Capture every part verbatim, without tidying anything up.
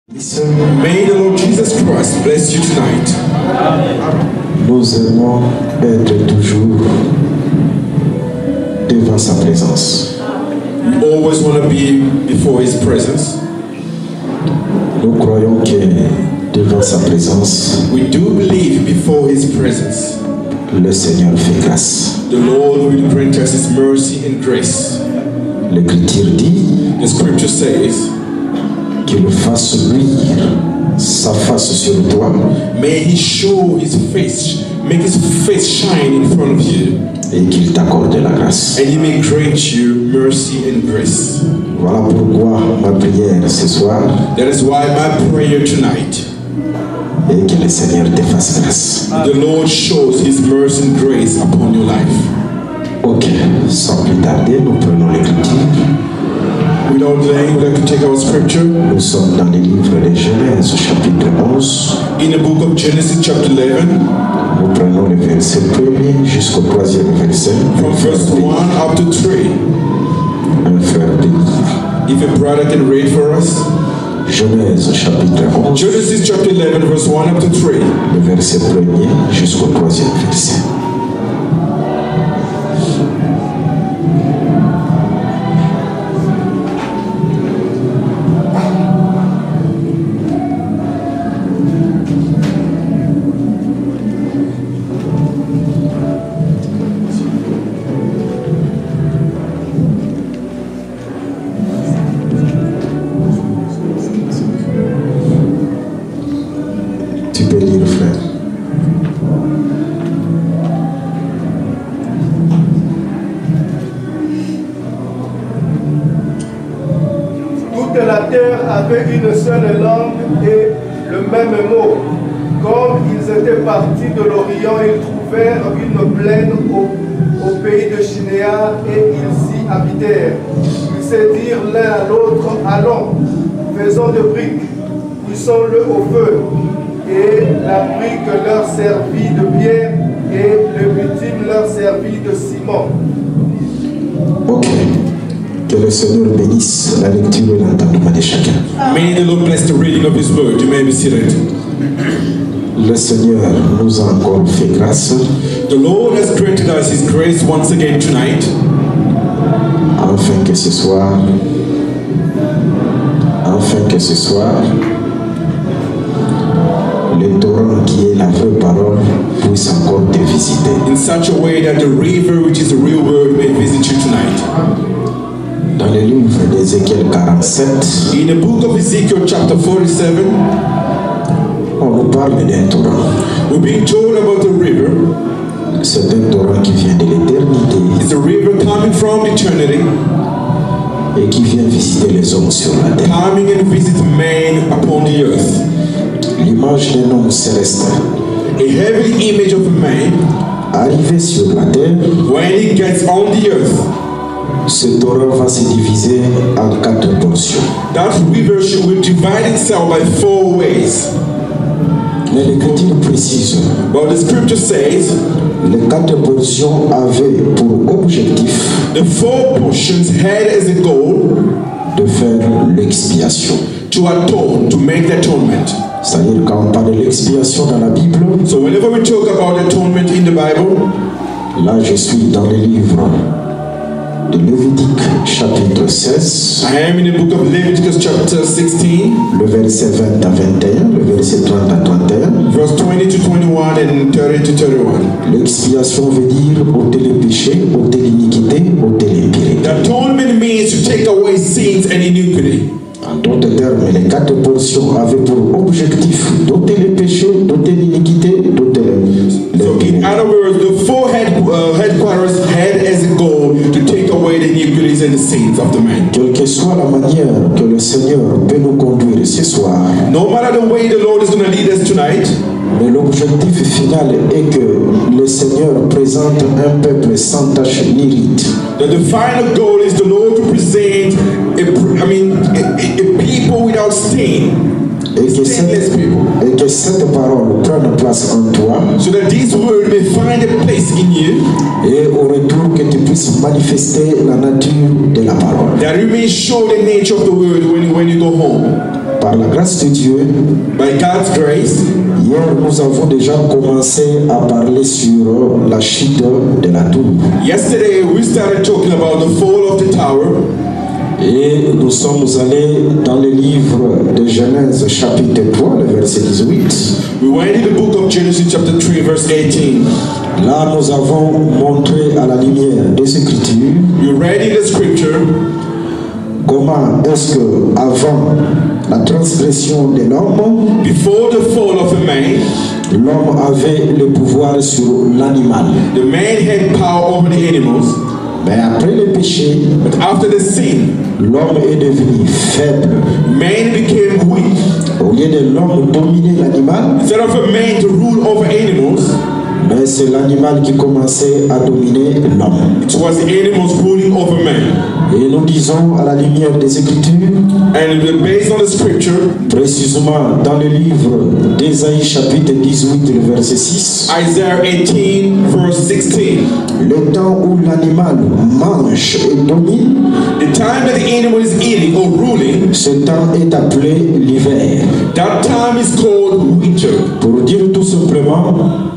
May the Lord Jesus Christ bless you tonight. Nous aimons être toujours devant sa présence. We always want to be before His presence. Nous croyons que devant sa présence, We do believe before His presence, le Seigneur fait grâce. the Lord will grant us His mercy and grace. L'Écriture dit The Scripture says, qu'il fasse luire sa face sur toi may He show His face, make His face shine in front of you, et qu'il t'accorde la grâce. and He may grant you mercy and grace. Voilà pourquoi ma prière ce soir That is why my prayer tonight, est que le Seigneur te fasse grâce. the Lord shows His mercy and grace upon your life. Ok, sans plus tarder, nous prenons l'Écriture. Without delaying, we'd like to take our scripture Nous sommes dans le livre de Genèse, chapitre onze. in the book of Genesis, chapter eleven, Nous prenons le verset premier jusqu'au troisième verset. from verse one up to three. Un frère de livre. If a brother can read for us, Genèse, chapitre onze, Genesis, chapter eleven, verse one up to three. le verset premier jusqu'au troisième verset. Tu peux lire, frère. Toute la terre avait une seule langue et le même mot. Comme ils étaient partis de l'Orient, ils trouvèrent une plaine au, au pays de Shinéar et ils y habitèrent. Ils se dirent l'un à l'autre, allons, faisons de briques, cuisons-le au feu. Et la brique leur servit de pierre et le bitume leur servit de ciment. Ok. Que le Seigneur bénisse la lecture et l'entendement de chacun. May the Lord bless the reading of His word. You may be seated. Le Seigneur nous a encore fait grâce The Lord has granted us His grace once again tonight, afin que ce soir, afin que ce soir, le torrent qui est la vraie parole puisse encore te visiter. in such a way that the river, which is the real word, may visit you tonight. Dans le livre d'Ézéchiel quarante-sept, In the book of Ezekiel, chapter forty-seven, on nous parle d'un torrent. we're being told about the river. C'est un torrent qui vient de l'éternité It's a river coming from eternity, et qui vient visiter les hommes sur la terre. coming and visit man upon the earth. L'image d'un homme céleste A heavenly image of a man, arrivé sur la terre, when he gets on the earth, ce torrent va se diviser en quatre portions. that river will divide itself by four ways. Mais l'Écriture précise, But the scripture says les quatre portions avaient pour objectif the four portions had as a goal de faire l'expiation. to atone, to make the atonement. C'est-à-dire quand on parle de l'expiation dans la Bible, So whenever we talk about atonement in the Bible, là je suis dans le livre de Lévitique chapitre seize, I am in the book of Leviticus chapter sixteen, le verset vingt à vingt et un, le verset trente à trente et un. verse twenty to twenty-one and thirty to thirty-one. L'expiation veut dire ôter les péchés, ôter l'iniquité, ôter l'impureté. The atonement means to take away sins and iniquity. En d'autres termes, les quatre portions avaient pour objectif d'ôter les péchés, d'ôter l'iniquité, d'ôter So in l'impureté. other words, the four head, uh, headquarters had as a goal to take away the iniquities and the sins of the man. Quelle que soit la manière que le Seigneur peut nous conduire ce soir, No matter the way the Lord is going to lead us tonight, mais l'objectif final est que le Seigneur présente un peuple sans tache ni ride. that the final goal is the Lord to present a, I mean, a, a, a people without stain, Et que, stainless cette, people, et que cette parole prenne place en toi so that this word may find a place in you, et au retour que tu puisses manifester la nature de la parole. that you may show the nature of the word when you, when you go home. par la grâce de Dieu, by God's grace, hier nous avons déjà commencé à parler sur la chute de la tour. yesterday we started talking about the fall of the tower. Et nous sommes allés dans le livre de Genèse chapitre trois, le verset dix-huit. We went in the book of Genesis chapter three verse eighteen. Là nous avons montré à la lumière des Écritures You read in the scripture comment est-ce que avant la transgression de l'homme, before the fall of a man, l'homme avait le pouvoir sur l'animal. the man had power over the animals, Mais après le péché, but after the sin, l'homme est devenu faible. man became weak. Au lieu de l'homme dominer l'animal, Instead of a man to rule over animals, mais c'est l'animal qui commençait à dominer l'homme. it was the animals ruling over man. Et nous disons à la lumière des Écritures, And based on the scripture, précisément dans le livre d'Ésaïe chapitre dix-huit, le verset six, Isaiah eighteen verse sixteen, le temps où l'animal mange et domine, the time that the animal is eating or ruling, ce temps est appelé l'hiver. that time is called winter. Pour dire tout simplement,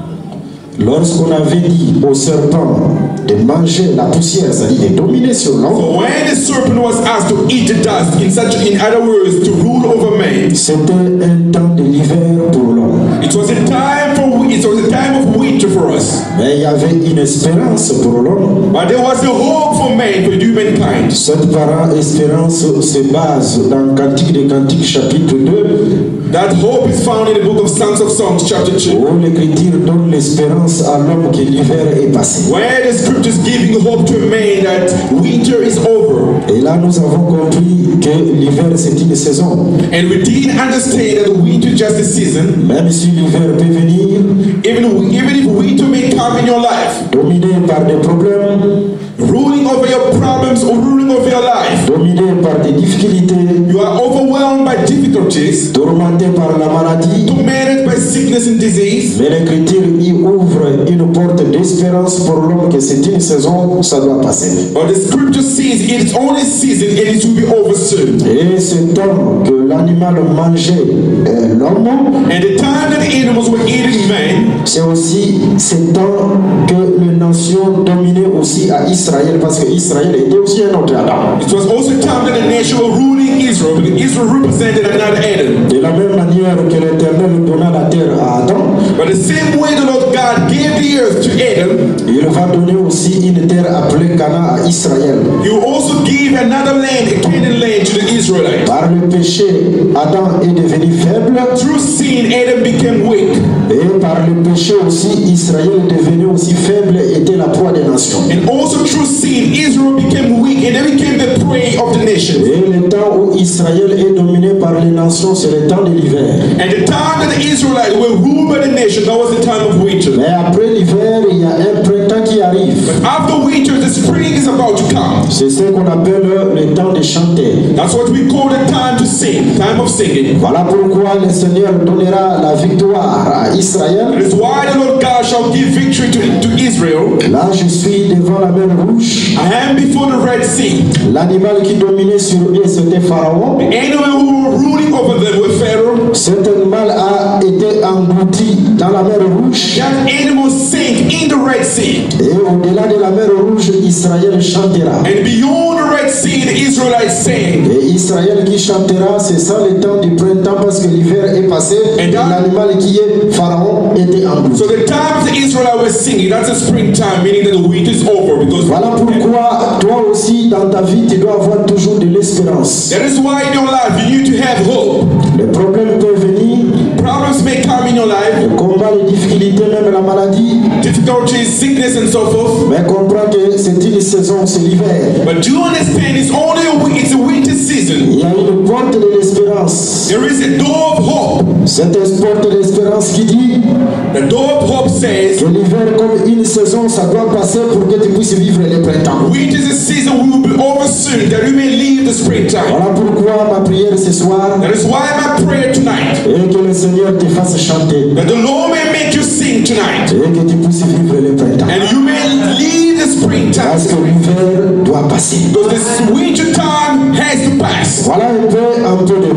lorsqu'on avait dit au serpent de manger la poussière, c'est-à-dire de dominer sur l'homme, So when the serpent was asked to eat the dust, in such, in other words, to rule over man, c'était un temps de l'hiver pour l'homme. it was a time for it was a time of winter for us. Mais il y avait une espérance pour l'homme. But there was a hope for man, for humankind. Cette parent espérance se base dans Cantique des Cantiques chapitre deux, That hope is found in the book of Songs of Songs, chapter two, où l'Écriture donne l'espérance à l'homme que l'hiver est passé. where the scriptures giving hope to man that winter is over. Et là, nous avons compris que l'hiver, c'est une saison. And we didn't understand that winter is just a season. Même si l'hiver peut venir, Even, even if winter may come in your life, dominé par des problèmes, ruling over your problems or ruling over your life, dominé par des difficultés, you are overwhelmed by difficulties, tourmenté par la maladie, tormented by sickness and disease. mais l'Écriture y ouvre une porte d'espérance pour l'homme que c'est une saison, ça doit passer. But the scripture says it is only season and it will be over soon. Et ce temps que l'animal mangeait euh, l'homme, And the time that the animals were eating man, c'est aussi ce temps que les nations dominaient aussi à Israël, parce que Israël était aussi un autre Adam. it was also time that the nation were ruling Israel, because Israel represented another Adam. De la même manière que l'Éternel donna la terre à Adam, But the same way the Lord God gave the earth to Adam, il va donner aussi une terre appelée Canaan à Israël. He will also give another land, a Canaan land, to the Israelites. Par le péché, Adam est devenu faible, Through sin, Adam became weak. et par le péché aussi, Israël est devenu aussi faible et était la proie des nations. And also through sin, Israel became weak and they became the prey of the nations. Et le temps où Israël est dominé par les nations, c'est le temps de l'hiver. And the time that the Israelites were ruled by the nation, that was the time of winter. Mais après l'hiver, il y a un printemps qui arrive. But after winter, the spring is about to come. C'est ce qu'on appelle le temps de chanter. That's what we call the time to sing, time of singing. Voilà pourquoi le Seigneur donnera la victoire à Israël. That is why the Lord God shall give victory to, to Israel. Là, je suis devant la mer Rouge. I am before the Red Sea. L'animal qui dominait sur eux, c'était Pharaon. The animal who were ruling over them were Pharaoh. Cet animal a été englouti dans la mer Rouge. That animal sank in the Red Sea. Et au-delà de la mer Rouge, Israël chantera. And beyond the Red Sea, the Israelites sang. Et Israël qui chantera, c'est ça le temps du printemps parce que l'hiver est passé. Et And that- l'animal qui est Pharaon était englouti. So the time the Israelites were singing, that's a springtime, meaning that the winter is over. Because Voilà pourquoi toi aussi dans ta vie tu dois avoir toujours de l'espérance. that is why in your life you need to have hope. Les problèmes peuvent venir, Problems may come in your life, les combats, les difficultés, même la maladie. difficulties, sickness, and so forth. Mais comprends que c'est une saison, c'est l'hiver. But do you understand? It's only a wi- it's a winter season. Il y a une porte de l'espérance. There is a door of hope. Cette porte de l'espérance qui dit The door of hope says, que l'hiver comme une saison, ça doit passer pour que tu puisses vivre le printemps. winter is a season we will be over soon, that we may leave the springtime. Voilà pourquoi ma prière ce soir That is why my prayer tonight, est que le Seigneur te fasse chanter that the Lord may make you sing tonight, et que tu puisses vivre le printemps. and you may leave the springtime. Parce que l'hiver doit passer. Because this winter time has to pass. Voilà un peu, un peu de mots.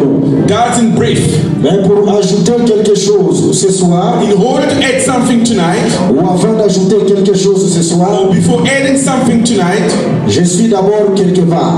That's in brief. Mais pour ajouter quelque chose ce soir, In order to add something tonight, ou avant d'ajouter quelque chose ce soir, or before adding something tonight, je suis d'abord quelque part.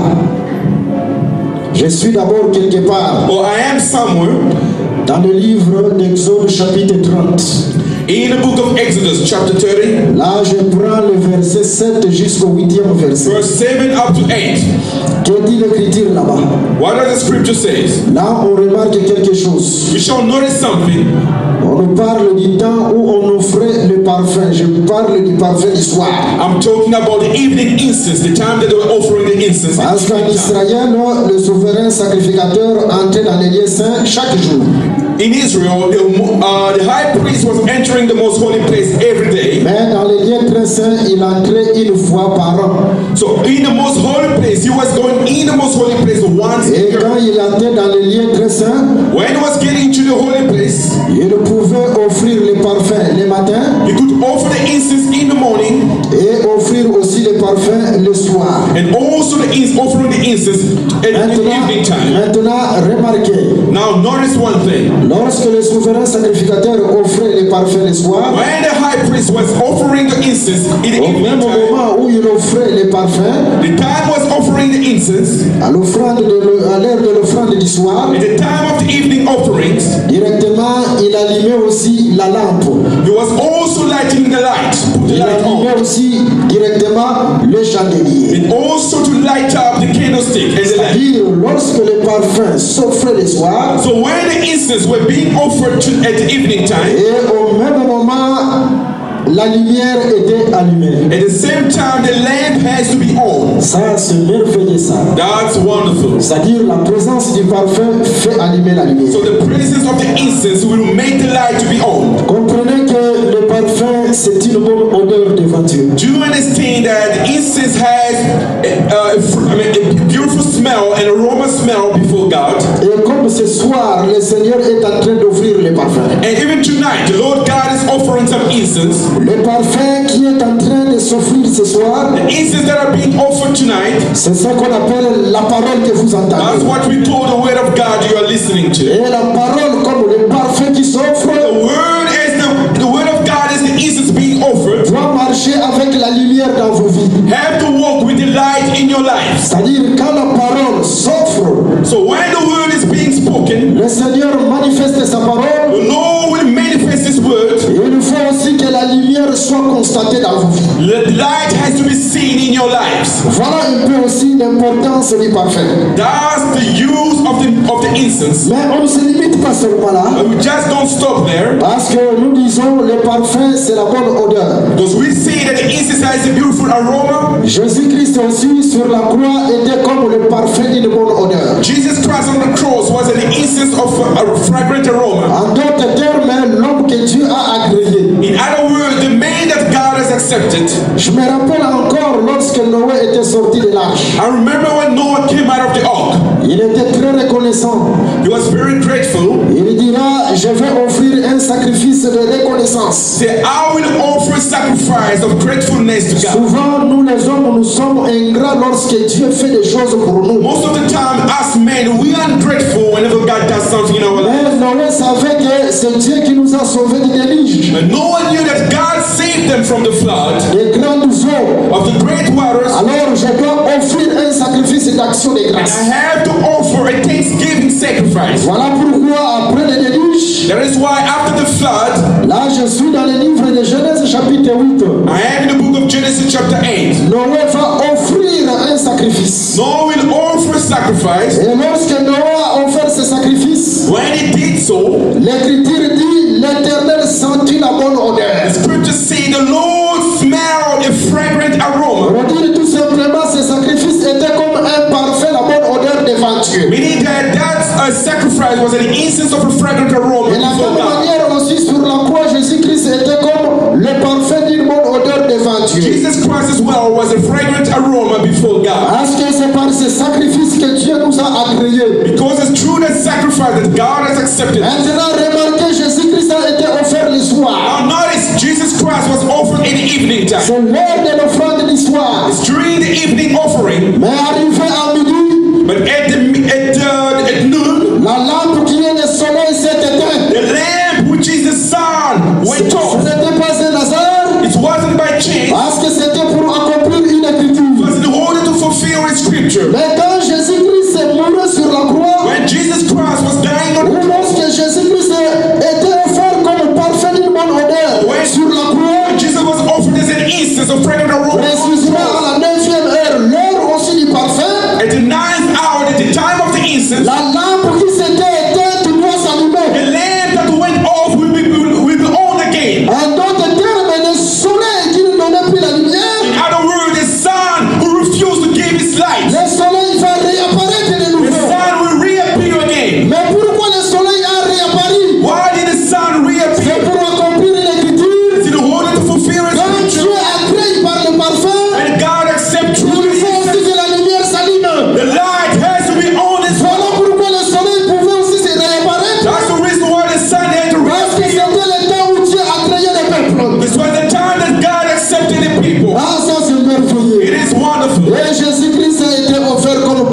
Je suis d'abord quelque part or I am somewhere dans le livre d'Exode chapitre trente. in the book of Exodus, chapter thirty, Là, je prends le verset sept jusqu'au huitième verset. verse seven up to eight. Que dit l'écriture là-bas? What does the scripture say? Là, on remarque quelque chose. We shall notice something. On nous parle du temps où on offrait le parfum. Je parle du parfum du soir. I'm talking about the evening incense, the time that they were offering the incense. Parce qu'en Israël, le souverain sacrificateur entrait dans les lieux saints chaque jour. In Israel, the, uh, the high priest was entering the most holy place every day. Mais dans les lieux très saints, il entrait une fois par an. So in the most holy place, he was going in the most holy place once a Et year. quand il entrait dans les lieux très saints, When he was getting to the holy place, il pouvait offrir les parfums le matin he could offer the incense in the morning et offrir aussi les parfums le soir. and also the ins- offering the incense at in the Maintenant, evening time. maintenant, remarquez, Now notice one thing. lorsque le souverain sacrificateur offrait les parfums le soir, When the high priest was offering the incense in the au evening même time, moment où il offrait les parfums, the time was offering the incense, à l'offrande de l'o- à l'heure de l'offrande du soir, at the time of the evening offerings, directement il allumait aussi la lampe. he was also lighting the light, put the Il light allumait on, aussi directement le chandelier. and also to light up the candlestick and the lamp. C'est-à-dire, lorsque les parfums s'offraient le soir, So when the incense were being offered to, at the evening time, et au même moment, la lumière était allumée. at the same time the lamp has to be on. Ça, c'est merveilleux ça. That's wonderful. C'est-à-dire, la présence du parfum fait allumer la lumière. So the presence of the incense will make the light to be on. Comprenez que le parfum, c'est une bonne odeur devant Dieu. Do you understand that the incense has a, a, fr- I mean, a beautiful smell and aroma smell before God? Et comme ce soir, le Seigneur est en train d'offrir le parfum. And even tonight, the Lord God is offering some incense. Le parfum qui est en train de s'offrir ce soir, The incense that are being offered tonight, c'est ce qu'on appelle la parole que vous that's entendez. what we call the word of God you are listening to. Et la parole comme le parfum qui s'offre The word is the, the word of God is the incense being offered. doit marcher avec la lumière dans vos vies. Have to walk with the light in your life. C'est-à-dire quand la parole s'offre, So when the word is being spoken, le Seigneur manifeste sa parole. the Lord will manifest His word. Et il faut aussi que la lumière soit constatée dans vos vies. The light has to be seen in your lives. Voilà un peu aussi l'importance du parfum. That's the use of the of the incense. Mais on ne se limite pas seulement là, But we just don't stop there, parce que nous disons le parfum c'est la bonne odeur. because we see that the incense has a beautiful aroma. Jésus-Christ aussi sur la croix était comme le parfum d'une bonne odeur. Jesus Christ on the cross was an incense of a, a fragrant aroma. En d'autres termes, l'homme que Dieu a agréé. In other words, the man that God has accepted. Je me rappelle encore lorsque Noé était sorti de l'arche. I remember when Noah came out of the ark. Il était très reconnaissant. He was very grateful. Il dira, je vais offrir un sacrifice de reconnaissance. Said, I will offer sacrifice of gratefulness to God. Souvent, nous les hommes, nous sommes ingrats lorsque Dieu fait des choses pour nous. Most of the time, us men, we are ungrateful whenever God does something in our life. Mais Noé savait que c'est Dieu qui nous a sauvés du déluge. And no one knew that God saved them from the flood Des grandes eaux. of the great waters. Alors, je dois offrir un sacrifice d'action de I grâce. have to offer a thanksgiving sacrifice. Voilà pourquoi, après le déluge, That is why after the flood, là, je suis dans le livre de Genèse, chapitre huit. I am in the book of Genesis chapter eight. Noé va offrir un sacrifice. Noah will offer sacrifice. Et lorsque Noé a offert ce sacrifice, When he did so, l'Écriture dit, l'Éternel sentit la bonne the odeur. scriptures say the Lord smelled a fragrant aroma. On dit tout simplement, ce sacrifice était comme un parfum, la bonne odeur devant Dieu. Meaning that that uh, sacrifice was an instance of a fragrant aroma Et de la before même God. manière aussi sur la croix, Jésus-Christ était comme le parfum d'une bonne odeur devant Dieu. Jesus Christ as well was a fragrant aroma before God. Parce que c'est par ce sacrifice que Dieu nous a agréés. Because it's through that sacrifice that God has accepted. Maintenant, remarquez, Jésus-Christ a été offert le soir. Now notice Jesus Christ was offered in the evening time. C'est l'heure de l'offrande du soir. It's during the evening offering, Mais arrivé à midi, but at the at, uh, at noon, la lampe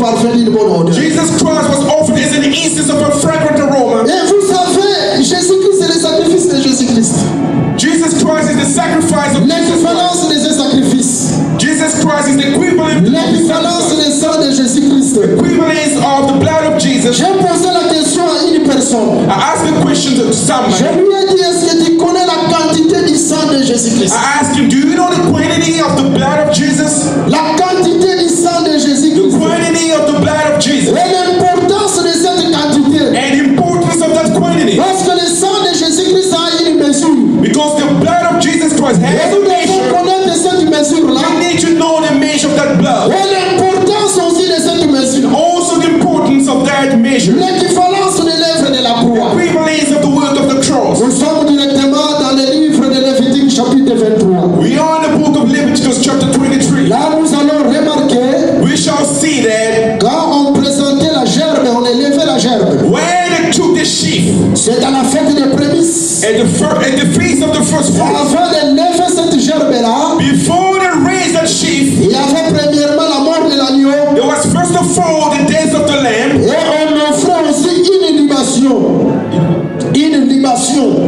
parfum d'une bonne odeur. Jesus Christ was offered as an instance of a fragrant aroma. Et vous savez, Jésus-Christ c'est le sacrifice de Jésus-Christ. Jesus Christ is the sacrifice of Jesus Christ. L'équivalence de ces sacrifices. Jesus Christ is the equivalent L'équivalence du sang de Jésus-Christ. equivalence of the blood of Jesus. J'ai posé la question à une personne. I asked the question to Je somebody. lui ai dit, est-ce que tu connais la quantité du sang de Jésus-Christ? I asked him, do you know the quantity of the blood of Jesus? La quantité du sang de The Jésus-Christ. quantity of the blood of Jesus. Et l'importance de cette quantité. And the importance of that quantity. Parce que le sang de Jésus-Christ a une mesure. Because the blood of Jesus Christ Et has a nous devons measure. connaître cette mesure-là. You need to know the measure of that blood. Et l'importance aussi de cette mesure. Also the importance of that measure. L'équivalence de l'œuvre de la croix. Equivalence of the work of the cross. Nous sommes directement dans le livre de Lévitique chapitre vingt-trois. We are in the book of Leviticus chapter twenty-three. Là, nous allons remarquer, We shall see that quand on présentait la gerbe, on élevait la gerbe. when they took the sheaf C'est à la fête des prémices. at the, fir- at the feast of the first fruits, Avant de lever cette gerbe-là, before they raised that sheaf, il y avait premièrement la mort de l'agneau. there was first of all the death of the lamb, Et on offrait aussi une libation. Une libation.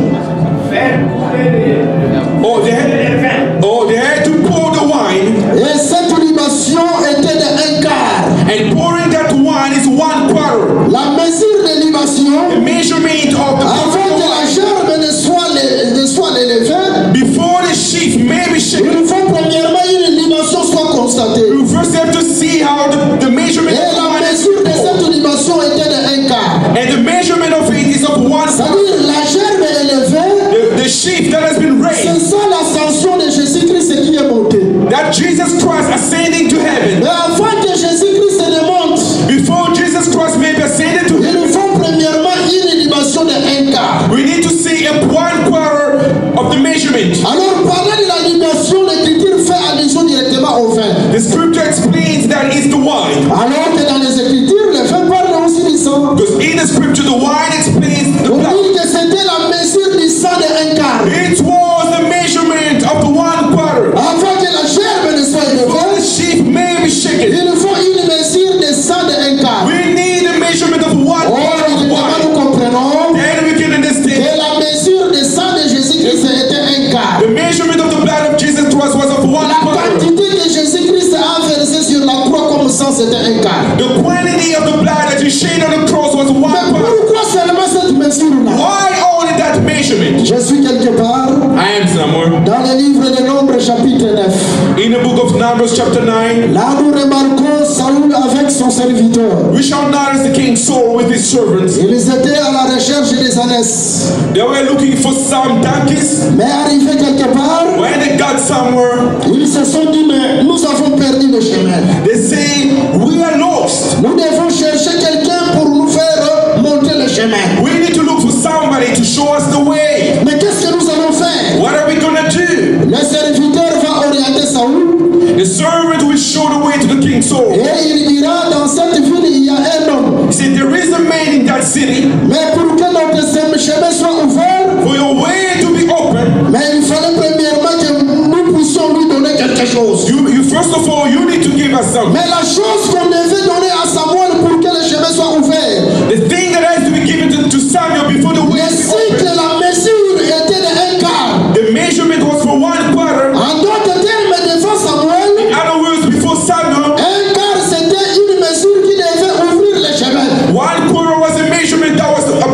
or they had, or they had to pour the wine, Et cette libation était de un quart. and pouring that wine is one quarter. La mesure de libation, The measurement of the avant que la gerbe ne soit, le- ne soit élevée, before the sheaf may be shaken, il faut premièrement une libation soit constatée. you first have to see how the, the measurement Et of the la wine is mesure de poured. cette libation était de un quart. And the measurement of it is of one quarter. C'est-à-dire la gerbe élevée, The, the sheaf that has been c'est raised, ça l'ascension de Jésus-Christ qui est monté. that Jesus Christ ascending to heaven. Mais avant que Jésus-Christ ne monte, Before Jesus Christ may be ascended to il heaven, nous faut premièrement une libation de un quart. we need to see a one quarter of the measurement. Alors, parler de la libation, l'Écriture fait allusion directement au vin. The scripture explains that it's the wine. Alors que dans les Écritures, le vin parle aussi du sang. Because in the scripture, the wine explains the On blood. dit que c'était la mesure du sang de un quart. It was the measurement of the one quarter. Avant que la gerbe ne soit Before the élevée, sheaf may be shaken, il nous faut une mesure de sang de un quart. we need the measurement of one Oh, quarter of évidemment, wine. nous comprenons Then we can que understand la mesure de sang de Jésus-Christ était un quart. the measurement of the blood of Jesus Christ was of one La quarter. quantité que Jésus-Christ a versée sur la croix comme sang, c'était un quart. The quantity of the blood that he shed on the cross was one Mais quarter. pourquoi seulement cette mesure-là? Why only that measurement? Je suis quelque part I am somewhere. dans le livre de Nombres chapitre neuf. In the book of Numbers chapter nine, Là, nous remarquons Saül avec son serviteur. we shall notice the king Saul with his servants. Ils étaient à la recherche des ânesses. They were looking for some donkeys. Mais arrivés quelque part, When they got somewhere, ils se sont dit, mais nous avons perdu le chemin. they say, we are lost. Nous devons chercher quelqu'un pour nous faire monter le chemin. We need to look for somebody to show us the way. Mais qu'est-ce que nous allons faire? What are we gonna do? Le serviteur va orienter Saül The servant will show the way to the king Saul. et il dira, dans cette ville, il y a un homme. He said, there is a man in that city. Mais pour que notre chemin soit ouvert, For your way to be open, mais il fallait premièrement que nous puissions lui donner quelque chose. you, you first of all, you need to give us something. Mais la chose qu'on devait donner à Samuel pour que le chemin soit ouvert, The thing that has to be given to, to Samuel before the way le to be cycle, open. la mesure était de un quart. The measurement was for one quarter. En d'autres termes, devant Samuel, In other words, before Samuel, un quart c'était une mesure qui devait ouvrir le chemin. one quarter was a measurement that was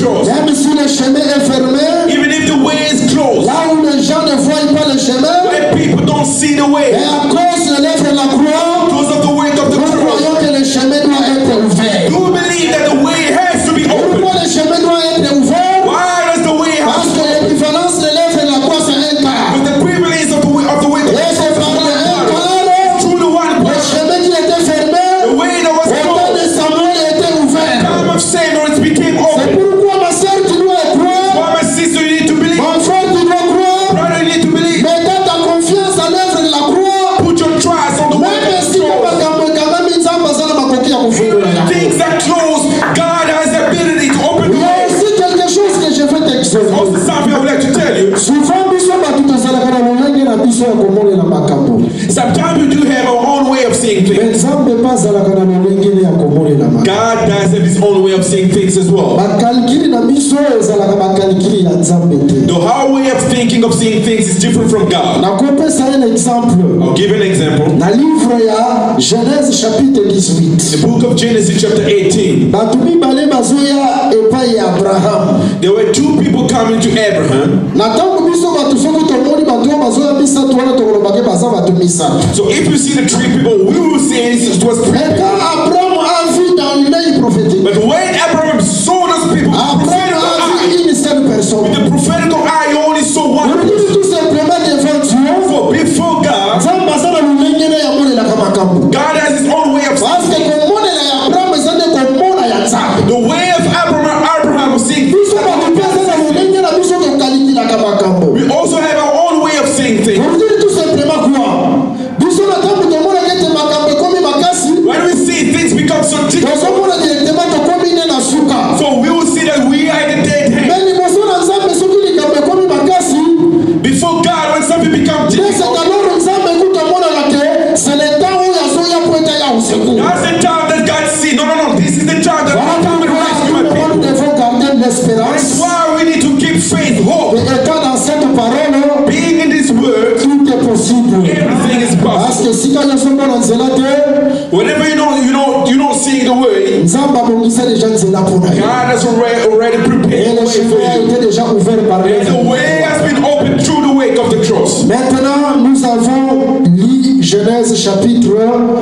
trust. Même si le chemin est fermé, Even if the way is closed, là où les gens ne voient pas le chemin, when people don't see the et way, à cause de l'œuvre de la croix, because of the weight of the nous cross, croyons que le chemin doit être ouvert. do believe that the way has to be open. Pourquoi le chemin doit être ouvert? Why does the way have Parce to que be la open? différence de l'œuvre de la croix, c'est un quart. With the privilege of the way of the way of the Et c'est par le un quart, through the one le part, chemin qui était fermé, the way that was au temps closed, de Samuel était ouvert. time of Samuel it became C'est open. pourquoi ma soeur, tu dois croire, Why, my sister, you need to believe. mon frère, tu dois croire, Brother, you need to believe. mettez ta confiance à l'œuvre de la croix. Put your trust on the way Même of si the cross. makambo ekangami nzambe aza na makoki ya kofungula yango. Things are closed. God has the ability to open Il the y a way. aussi quelque chose que je veux Also, t'exposer. something I would like to tell you. Souvent biso bato tozalaka na lolenge na biso ya komonela makambo. Sometimes we do have our own way of seeing Me things. nzambe mpe azalaka na lolenge ya komonela makambo. God does have his own way of seeing things as well. Bakalikili na biso ezalaka bakalikili ya nzambe te. Though our way of thinking of seeing things is different from God. nakopesa un exemple I'll give an example. na livre ya Genèse chapitre dix-huit. The book of Genesis chapter eighteen. bato mibale bazoya epai ya Abraham. There were two people coming to Abraham. na ntango biso bato soki tomoni bato oyo bazoya misato wana tokolobake baza bato misato. So if you see the three people, we will say it was three Mais quand people. Abraham a vu dans l'œil prophétique, But when Abraham saw those people, with the Abraham prophetical a eye, vu une seule personne. with the prophetical eye, he only saw one Pour dire person. tout simplement devant Dieu, For before God, nzambe aza na lolenge na ya monelaka makambo. God has his own way of Parce que seeing. komonela ya Abraham eza nde komona ya nzambe. The way of Abraham, Abraham was seeing. biso bato mpe aza na lolenge na biso tokalikilaka makambo. We also have our own way of seeing things. Pour dire tout simplement quoi? biso na ntango tomonaka ete makambo ekomi makasi, When we see things become so difficult, tozomona directement tokomi ne na suka. so we will see that we are in the dead hand. Mais liboso na nzambe soki likambo ekomi makasi, Before God, when something becomes c'est difficult, alors nzambe ekutomonaka te c'est le temps oyo azoya po ete ya useku. that's the time that God sees. No, no, no. This is the time that Voilà God come and pourquoi rescue tout my le monde people. devons garder l'espérance. That's why we need to keep faith, hope. Et étant dans cette parole, Being in this word, tout est possible. everything is Parce possible. que si quand nazomona nzela te, Whenever you don't, you don't, you don't see the way, nzambe abongisa déjà nzela mpona yo. God has already, already Et prepared the le way for chemin a you. été déjà ouvert par And the lui. way has been opened through the wake of the cross. Maintenant, nous avons lu Genèse chapitre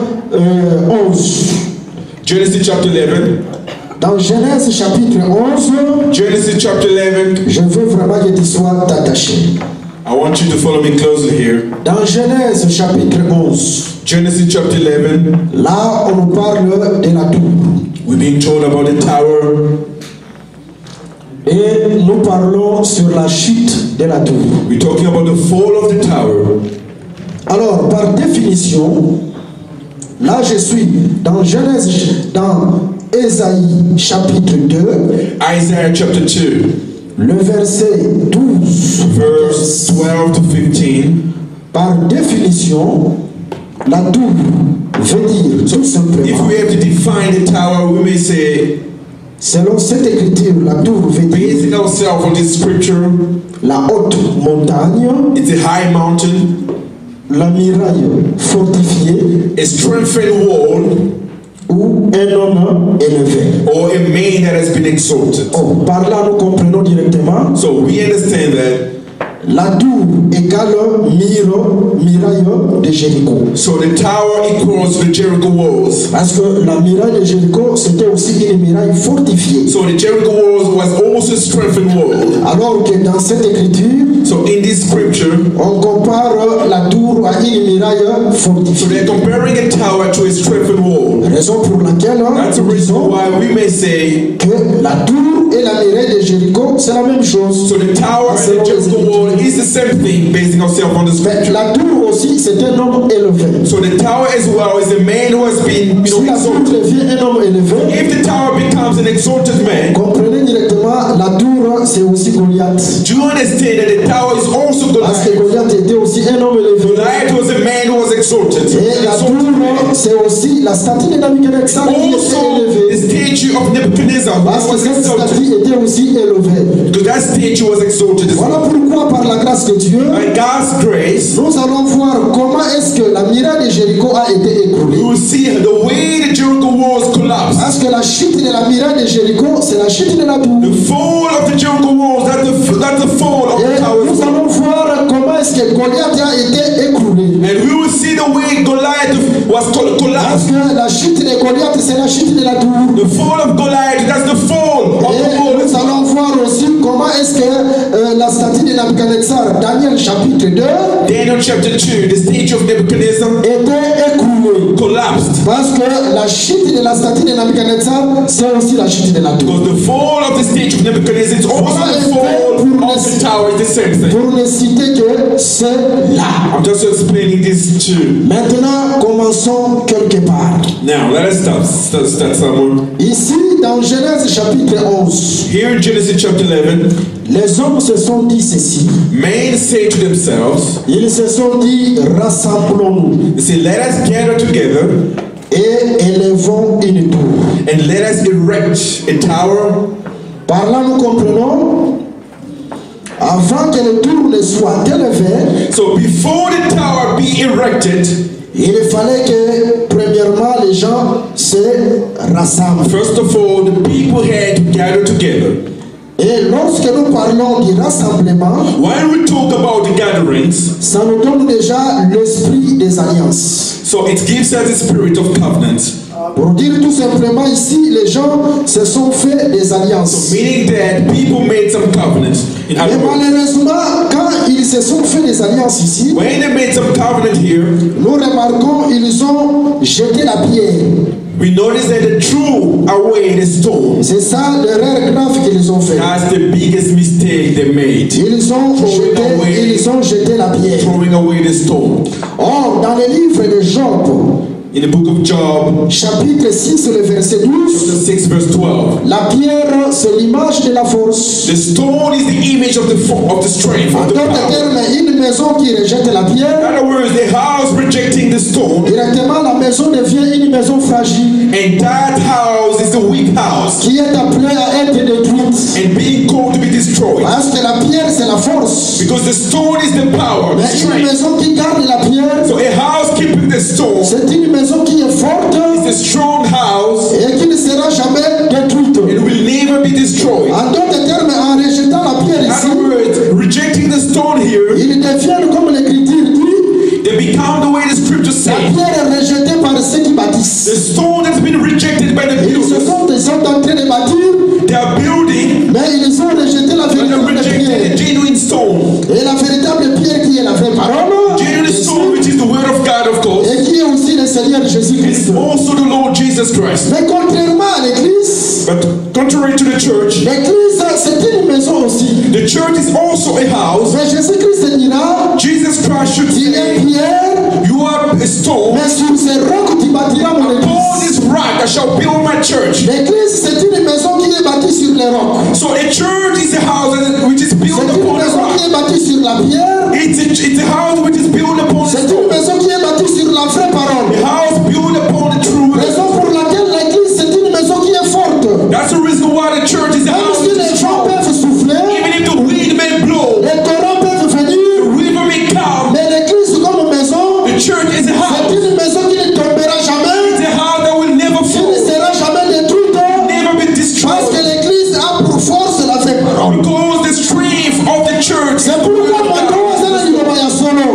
euh, onze. Genesis chapter eleven. Dans Genèse chapitre onze, Genesis chapter eleven. je veux vraiment que tu sois attaché. I want you to follow me closely here. Dans Genèse chapitre onze, Genesis chapter eleven. là on nous parle de la tour. We're being told about the tower. Et nous parlons sur la chute de la tour. We're talking about the fall of the tower. Alors, par définition, là je suis dans Genèse, dans Ésaïe chapitre deux, Isaiah chapter two, le verset douze, verse twelve to fifteen. par définition, la tour veut dire tout If simplement, we have to define the tower, we may say, selon cette écriture, la tour veut dire basing ourselves on this scripture, la haute montagne, it's a high mountain, la muraille fortifiée a strengthened wall, ou un homme élevé. or a man that has been exalted. Oh, par là, nous comprenons directement, So we understand that. la tour égale miro, muraille de Jéricho. So the tower equals the Jericho walls. Parce que la muraille de Jéricho, c'était aussi une muraille fortifiée. So the Jericho walls was also a strengthened wall. Alors que dans cette écriture, So in this scripture, on compare la tour à une muraille so fortifiée. they're comparing a tower to a strengthened wall. Raison pour laquelle That's the nous reason disons why we may say, que la tour et la muraille de Jéricho, c'est la même chose. so the tower and the Jericho wall is the same thing, basing ourselves on the Mais scripture. la tour aussi, c'est un homme élevé. So the tower as well is a man who has been, you Si know, la tour exalted. devient un homme élevé, If the tower becomes an exalted man, comprenez directement, la tour, c'est aussi Goliath. do you understand that the tower is also Parce que Goliath? Goliath était aussi un homme élevé. Goliath was a man who was exalted. Et la tour, c'est aussi la statue de Nabuchodonosor qui était Also, élevée. the statue of Nebuchadnezzar Parce que was cette exalted. statue était aussi élevée. Because that statue was exalted as Voilà well. pourquoi, par la grâce de Dieu, By God's grace, nous allons voir comment est-ce que la muraille de Jéricho a été écroulée. we will see the way the Jericho walls collapsed. Parce que la chute de la muraille de Jéricho, c'est la chute de la tour. The fall of the Jericho walls, that's the, that's the fall of Et the tower. nous allons voir comment est-ce que Goliath a été écroulé. And we will see the way Goliath was col- Parce collapsed. que la chute de Goliath, c'est la chute de la tour. The fall of Goliath, that's the fall of Et the wall. nous allons voir aussi comment est-ce que euh, la statue de Nabuchodonosor, Daniel chapitre deux, Daniel chapter two, the statue of Nebuchadnezzar était écroulée. collapsed. Parce que la chute de la statue de Nabuchodonosor, c'est aussi la chute de la tour. Because the fall of the statue of Nebuchadnezzar is also the fall of the tower. It's the same thing. Pour ne citer que cela. I'm just explaining these two. Maintenant, commençons quelque part. Now, let us start, start, start somewhere. Ici, dans Genèse chapitre onze, Here in Genesis chapter eleven, les hommes se sont dit ceci. men say to themselves, Ils se sont dit, rassemblons-nous they say, let us gather together et élevons une tour. and let us erect a tower. Par là, nous comprenons, avant que le tour ne soit élevé, So before the tower be erected, il fallait que, premièrement, les gens se rassemblent. first of all, the people had to gather together. Et lorsque nous parlons du rassemblement, When we talk about the gatherings, ça nous donne déjà l'esprit des alliances. so it gives us the spirit of covenant, Pour dire tout simplement ici, les gens se sont fait des alliances. meaning that people made some covenants. In Mais other words, malheureusement, quand ils se sont fait des alliances ici, when they made some covenant here, nous remarquons ils ont jeté la pierre. we notice that they threw away the stone. C'est ça l'erreur grave qu'ils ont fait. That's the biggest mistake they made, Ils ont jeté, away. ils ont jeté la pierre. throwing away the stone. Or, dans le livre de Job, In the book of Job, chapitre six, le verset douze, chapter six, verse twelve, la pierre, c'est l'image de la force. the stone is the image of the fo- of the strength, En of the d'autres power. termes, une maison qui rejette la In pierre, other words, the house rejecting the stone, directement la maison devient une maison fragile and that house is the weak house, qui est appelée à être détruite. and being called to be destroyed. Parce que la pierre, c'est la force. Because the stone is the power, the Mais une strength. maison qui garde la pierre, So a house keeping the stone c'est une maison qui est forte is a strong house et qui ne sera jamais détruite. and will never be destroyed. En d'autres termes, en rejetant la pierre In ici, other words, rejecting the stone here, ils deviennent comme l'écriture dit, they become the way the scripture la says. pierre est rejetée par ceux qui The bâtissent. stone has been rejected by the Ils se builders. sont, ils sont en train de bâtir, They are building, mais ils ont rejeté la but they véritable rejected the pierre. genuine stone. Et la véritable pierre qui est la vraie parole, Genuine stone, which is the word of God, of course, et qui est aussi le Seigneur is Jésus-Christ. also the Lord Jesus Christ. Mais contrairement à l'église, But contrary to the church, l'église c'est une maison aussi. the church is also a house. Mais Jésus-Christ dira, Jesus Christ should tu es say, pierre, you are a stone. mais sur ces rocs tu bâtiras mon Upon église. this rock I shall build my church. L'église c'est une maison qui est bâtie sur les rocs. So a church is a house which is built C'est une upon a maison rock. qui est bâtie sur la pierre. It's a, it's a house which is built upon a C'est une stone. maison qui est bâtie sur la vraie parole. A house built upon the true. Raison pour laquelle l'église c'est une maison qui est forte. That's the reason why the church is a Même house si which les is gens strong. peuvent souffler, Even if the wind may blow, les torrents peuvent the venir, river may come, mais l'église comme maison, the church is a c'est house. une maison qui ne tombera jamais, It's a house that will never qui ne fall, sera jamais détruite, never be parce que destroyed. l'église a pour force la vraie parole. Because the strength of the church is C'est the word pourquoi of mon God. droit c'est le libre ya solo.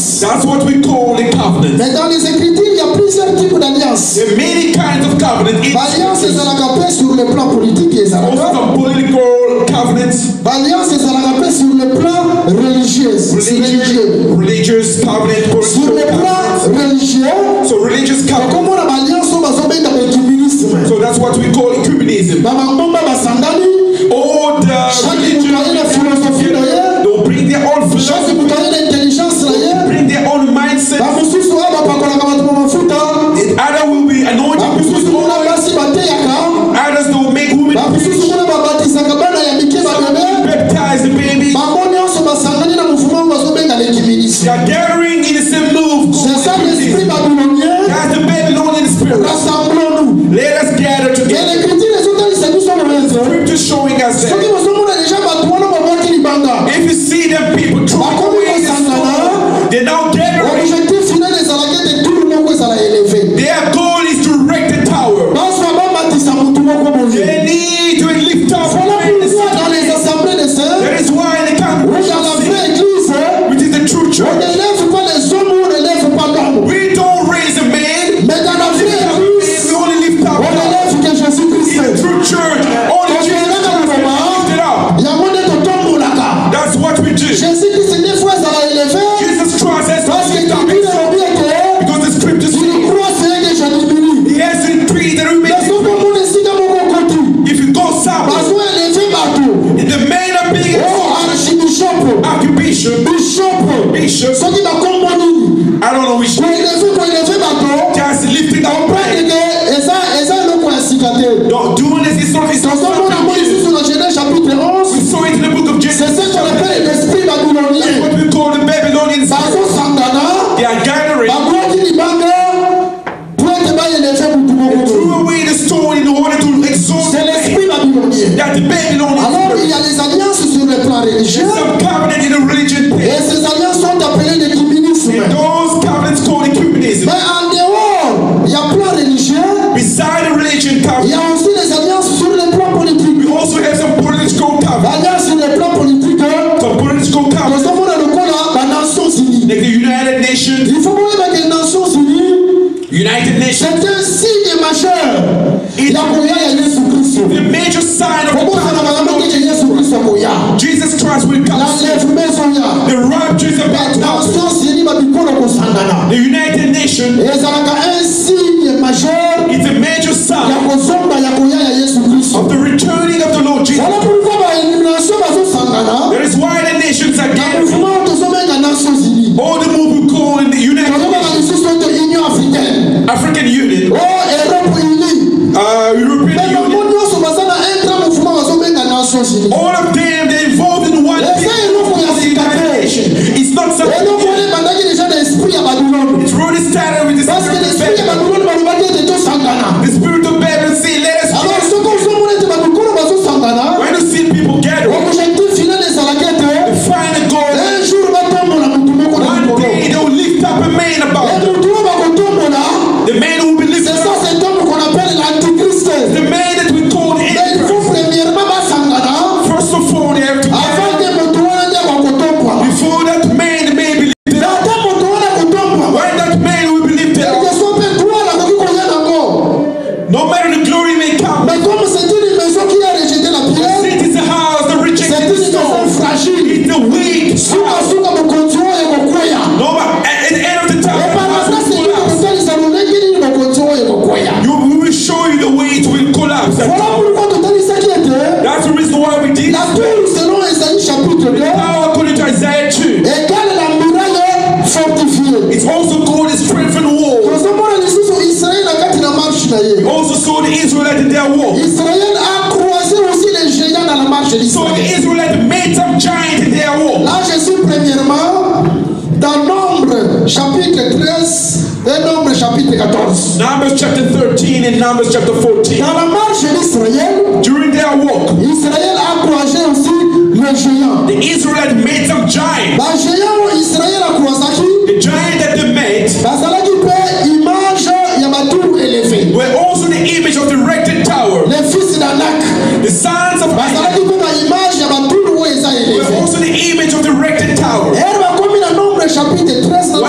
alliance. That's what we call a covenant. Mais dans les Écritures, il y a plusieurs types d'alliances. There are many kinds of covenants. L'alliance est à sur le plan politique et Also ça. some political covenants, L'alliance est à sur le plan religieux. religieux. religious covenant, Sur le political plan covenant. religieux, So religious covenant. comment on a l'alliance au basobe dans l'écuménisme. So that's what we call ecumenism. Babangomba basandani, All the chaque religions mutane la philosophie d'ailleurs, they'll bring their own chaque philosophy, mutane l'intelligence d'ailleurs. bring their own mindset. Bamususu aba pakola kama tumo mafuta. It either will be anointed Bamususu with kuna oil, basi bateyaka. others they will make women Bamususu kuna babatisaka bana ya mike babebe. baptize the baby. Bango nyonso basangani na mouvement bazobenga They l'écuménisme. are gathering in the same move. C'est ça l'esprit Ecumenism. babylonien. That's the Babylonian spirit. Rassemblons-nous. Let us gather Mais together. l'écriture les autres ils se disent sur le réseau. Scripture showing us Soki that bozomona déjà bato wana babwaki libanga. if you see them people throwing away the stone, they're now gathering. L'objectif final ezalaki ete tout moko ezala élevé. Their goal is to wreck the tower. Bazwa bamatisa motu moko boye. They need to lift up Voilà the pourquoi dans les city. assemblées de sœurs, That is why the ou dans la congregation, vraie église, which is the true on church, n'élève pas les hommes ou on n'élève pas l'homme. we don't raise a man. Mais dans la vraie église, We only lift up on God. élève que In the Jésus-Christ. true church, only Quand tu Jesus es là Christ dans le is moment, lifted up. il y a moins de tombeau là-bas. That's what we do. Jésus-Christ, des fois, ça l'a élevé. Jesus Christ has Parce to que lift up Dieu himself a bien que because the scripture il says croit c'est que je diminue. he has to increase that we may Mais sauf que mon ici dans mon côté, If you go south, parce qu'on est élevé partout. the main of being Oh, archibishop, occupation, bishop, bishop, ceux qui m'a compagnie. I don't know which Pour élever, pour élever bateau, just lifting up on prend prayer. que eza eza eloko ya sika te. Don't doing this, it's not, it's not Tozomona ngo something ici new. sur le Genèse chapitre We onze, saw it in the book of c'est Genesis. ce qu'on appelle l'esprit That's babylonien. what we call the Babylonian spirit. Bazosangana, They are gathering, babwaki libanga, pour ete baélever mutu moko boye. threw away the stone in order to exalt C'est the l'esprit name. babylonien. That the Babylonian Alors il spirit. y a les alliances sur le plan religieux There's some covenant in the religion et place. ces alliances sont appelées l'écuménisme. And those covenants called ecumenism. Mais en dehors, il y a plan religieux, Beside the religion il y covenant, a aussi des alliances sur le plan politique. we also have some political covenant. L'alliance sur le plan politique, Some political nous covenant, sommes dans le cas là, la Nations Unies. like the United Nations. Il faut voir que les Nations Unies, United Nations, c'est un signe majeur. Il a combien il y a Jésus Christ. the major sign of the Pourquoi ça n'a covenant. pas dit que Jésus Christ a combien? Jesus Christ will come soon. L'enlèvement sont là. The rapture is about Les to happen. Nations Unies, ma bikolo kosangana. The United Nations Et ça a un signe majeur. is a major Ya sign kozonga ya koya ya Yesu Kristo. of the returning of the Lord Jesus. Voilà pourquoi ba élimination bazosangana. That is why the nations are Na gathering. mouvement tozobenga Nations Unies. All the move we call in the United Tozobanga Nations, lisusu to Union africaine. African Union, Oh, Europe unie. uh, European Mais bango Union, nyonso baza na un grand mouvement bazobenga Nations Unies. all of them, they're involved in one Eza thing. eloko ya The sika United te. Nations. It's not something Eloko new. wana ebandaki deja na esprit ya Babylone. It's really started with the Parce que spirit of l'esprit ya Babylon. Babylone balobaki ete tosangana. The spirit of Babylon say, let us Alors gather. soki ozomona ete babikolo bazosangana, When you see people gathering, objectif final ezalaki ete find a goal. un jour batombola motu moko na One likolo. day they will lift up a man Et about them. motu oyo bakotombola, The man who will be lifted c'est ça up. cet homme qu'on appelle l'antichrist. The man that we call the Mais il faut Antichrist. premièrement basangana First of all, they have to avant gather. que motu wana nde bakotombwa. Before that man may be lifted Mais up. ata motu wana kotombwa, When that man will be lifted up, que soit mpe gloire akoki koya nango. no matter the glory may come. Mais comme c'est une maison qui a rejeté la pierre, It is a house that c'est rejected the une maison stone. fragile. It's a weak Suka house. suka mokonzi oyo ekokwea. No, but at, at the end of the time, Et par la the house grâce de will Dieu, collapse. kosalisa lolenge nini mokonzi oyo ekokwea. You, we will show you the way it will collapse. Voilà pourquoi totalisaki ete That's the reason why we did la tour selon Esaïe chapitre deux now according to Isaiah two. égale la muraille fortifiée. It's also called a strengthened wall. Tozomona lisusu Israël na kati na marche na We ye. also saw the Israelites in their wall. Israël a croisé aussi les géants dans la marche So the d'Israël. Israelites made some giants in their wall. Là, je suis premièrement dans Nombre chapitre treize et Nombre chapitre quatorze. Numbers chapter thirteen and Numbers chapter fourteen. Dans la marche d'Israël, During their walk, Israël a croisé aussi les géants. the Israelites made some giants. Ba géant oyo Israël a croisaki, The giant that they made bazalaki mpe image ya batour élevé. were also the image of the erected tower. Les fils d'Anak, The sons of Isaac bazalaki mpe baimage ya batour oyo eza were élevé. also the image of the erected tower. ere bakomi na Nombre chapitre treize na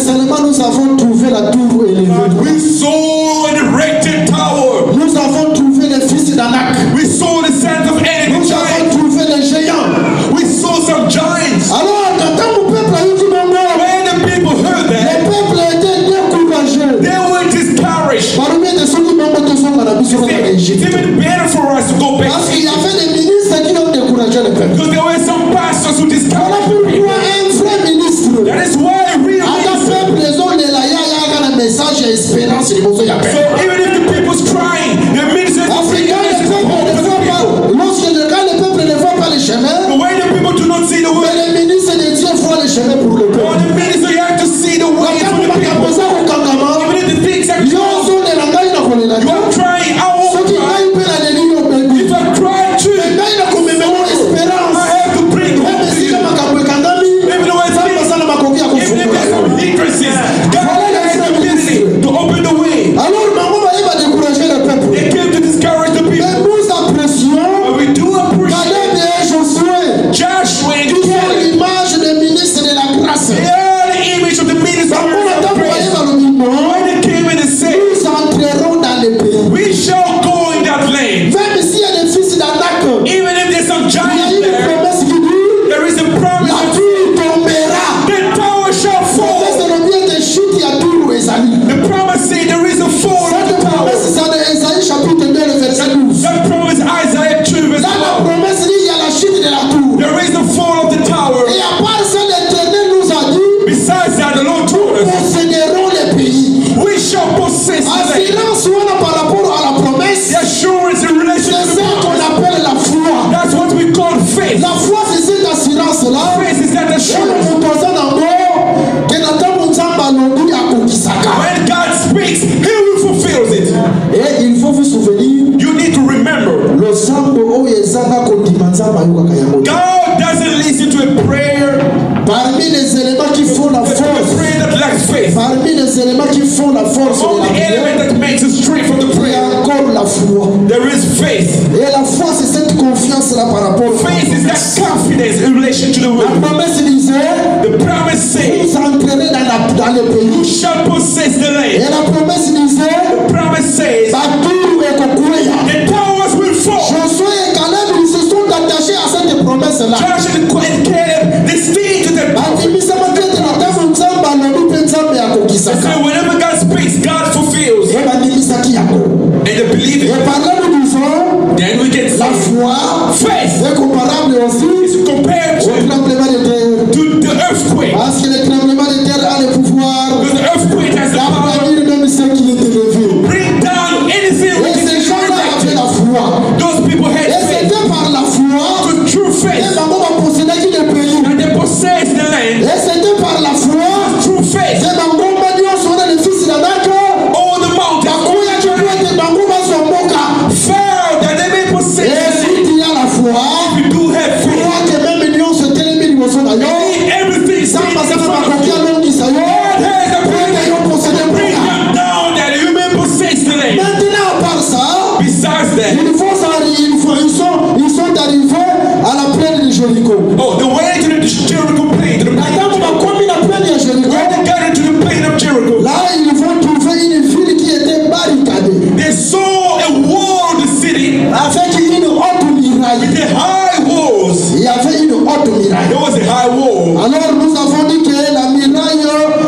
seulement nous avons trouvé la tour élevée. We saw an erected tower. Nous avons trouvé les fils d'Anak. We saw the sons of Anak, Nous the avons giants. trouvé les géants. We saw some giants. Alors, quand mon peuple a eu du moment, When the people heard le that, peuple était découragé. they were discouraged. Parmi les ceux qui m'ont monté sur la mission It's en Égypte. even better for us to go back Parce to qu'il y Egypt. avait des ministres qui ont découragé le peuple. Because there were some pastors who Voilà discouraged the people. pourquoi un vrai ministre. That is why a real À ta minister. peuple, les hommes de la ya ya ya le message et espérance et les So even if the people's crying, the minister Africain, le peuple ne voit pas. Lorsque le, quand le peuple ne voit pas les chemins, But when the people do not see the mais way, les ministres de Dieu voient les chemins pour le or peuple. the minister, you have to see the way Quand for on the va people. caposer au Kangama, Even if the things are ils close, ont les langages dans le you are crying, I Ce won't qui cry. va y faire la ligne au pays. If I cry too, Mais quand il a comme mémoire espérance, I have to bring hope même to si you. le makambo est kangami, Even though it's ça passe à la makoki à Even if there's confondre. some hindrances, God has the ability to open the way. Alors, maman va y va décourager le peuple. They came to discourage the Mais people. nous apprécions But we do appreciate Caleb et Josué, Joshua and qui sont Caleb. l'image des ministres de la grâce. They are the image of the minister Dans mon of attente, vous voyez praise. dans le moment, When they came in and said, nous entrerons dans le pays. we shall go in that land. Même s'il y a des fils d'Anak, Even if there's some il y a giants une there, promesse qui dit, there is a promise la that tour tombera. the tower shall Promesse fall. de bien de chute, il y a tour Esaïe. The promise say there is a fall of Cette the tower. promesse, c'est dans Esaïe chapitre deux, le verset douze. That promise Isaiah two verse Là, la twelve. promesse dit, il y a la chute de la tour. There is the fall of the tower. Et à part ça, l'Éternel nous a dit, Besides that, the Lord told us, posséderons le pays. we shall possess the land. Assurance voilà par rapport à la promesse, The assurance in relation c'est to the ça qu'on promise. appelle la foi. That's what we call faith. La foi, c'est cette assurance-là. Faith is that Et assurance. nous posons d'abord que Nathan Moussamba Londi a Kokisaka. When God speaks, He will fulfill it. Et il faut vous souvenir, You need to remember, le sambo oyo ezanga kondima nzambe ayokaka yango. God doesn't listen to a prayer, Parmi les éléments qui font la a force, prayer that lacks faith. parmi les éléments qui font la force All de la the element prière, that makes it straight from the il y a prayer, encore la foi. there is faith. Et la foi, c'est cette confiance-là par rapport au Faith is that confidence in relation to the La will. promesse disait, The promise says, vous entrerez dans, la, dans le you pays. shall possess the Et land. la promesse disait, The promise says, Baturu et Kokuya. the towers will fall. Josué et Caleb, ils se sont attachés à cette promesse-là. Joshua and Caleb, they stay to the Bandimisa matete na tamu nzamba alobi pe nzambe So akokisaka. whenever God speaks, God fulfills. Et bandimisaki yango. And they believe Et it. par là nous disons, Then we get la faith. foi Faith est comparable aussi is compared au to, tremblement de terre. to the earthquake. Parce que le tremblement de terre a le pouvoir Because the earthquake has the power d'aplanir même ce qui est élevé. to bring down anything Et which ces is gens-là avaient erected. la foi. Those people Et had faith. c'était par la foi To true que faith. maman va posséder qui le pays. And they possess the land. Et c'était par la foi True faith. que maman va dire sur les fils d'Anak. All the mountains Bakuya qui peut être bango va son moka. fell that they may Et possess the land. si tu as la foi, We do have faith. crois que même l'union se télémine au son d'ailleurs. Everything Ça stands passe in à front ma of you. coquille à l'homme qui s'aille. God has the Pour que l'on possède power to bring moka. them down that you may possess the land. Maintenant, à part ça, Besides that, ils, vont arri- ils, font- ils sont, ils sont arrivés à la plaine de Jéricho. oh, the way to the Jericho plain, to the plain Quand of on Jericho. a commis la plaine de Jéricho, When they got into the plain of Jericho, là, ils vont trouver une ville qui était barricadée. they saw a wall of the city Avec une haute muraille. with the high walls. Il y avait une haute muraille. There was a high wall. Alors nous avons dit que la muraille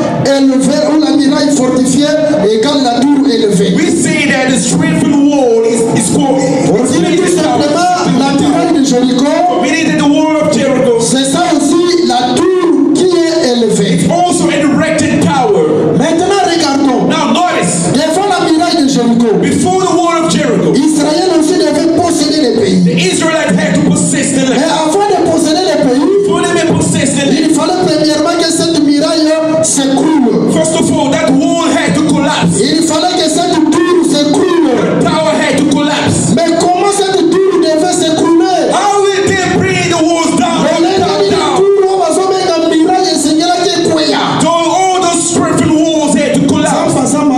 élevée ou la muraille fortifiée égale la tour élevée. We say that the strengthened wall is, is called. On dit tout simplement la muraille de Jéricho, Meaning that the wall of Jericho c'est ça aussi la tour qui est élevée. also an erected tower. Maintenant regardons, Now notice, devant la muraille de Jéricho, before the wall of Jericho, Israël aussi devait posséder le the pays. Israelites had to possess the Mais land. avant de posséder le pays, Before they may possess the land, il fallait premièrement que cette muraille s'écroule. first of all, that wall had to collapse. Il fallait que cette tour s'écroule. The tower had to collapse. Mais comment cette tour devait s'écrouler? How will they bring the walls down? Down, down. So all those strengthened walls had to collapse.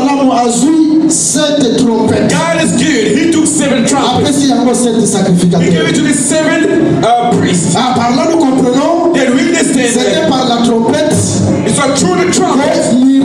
God is good. He took seven trumpets. He gave it to the seven uh, priests. Then we understand that C'était par la trompette it's like through the trumpet que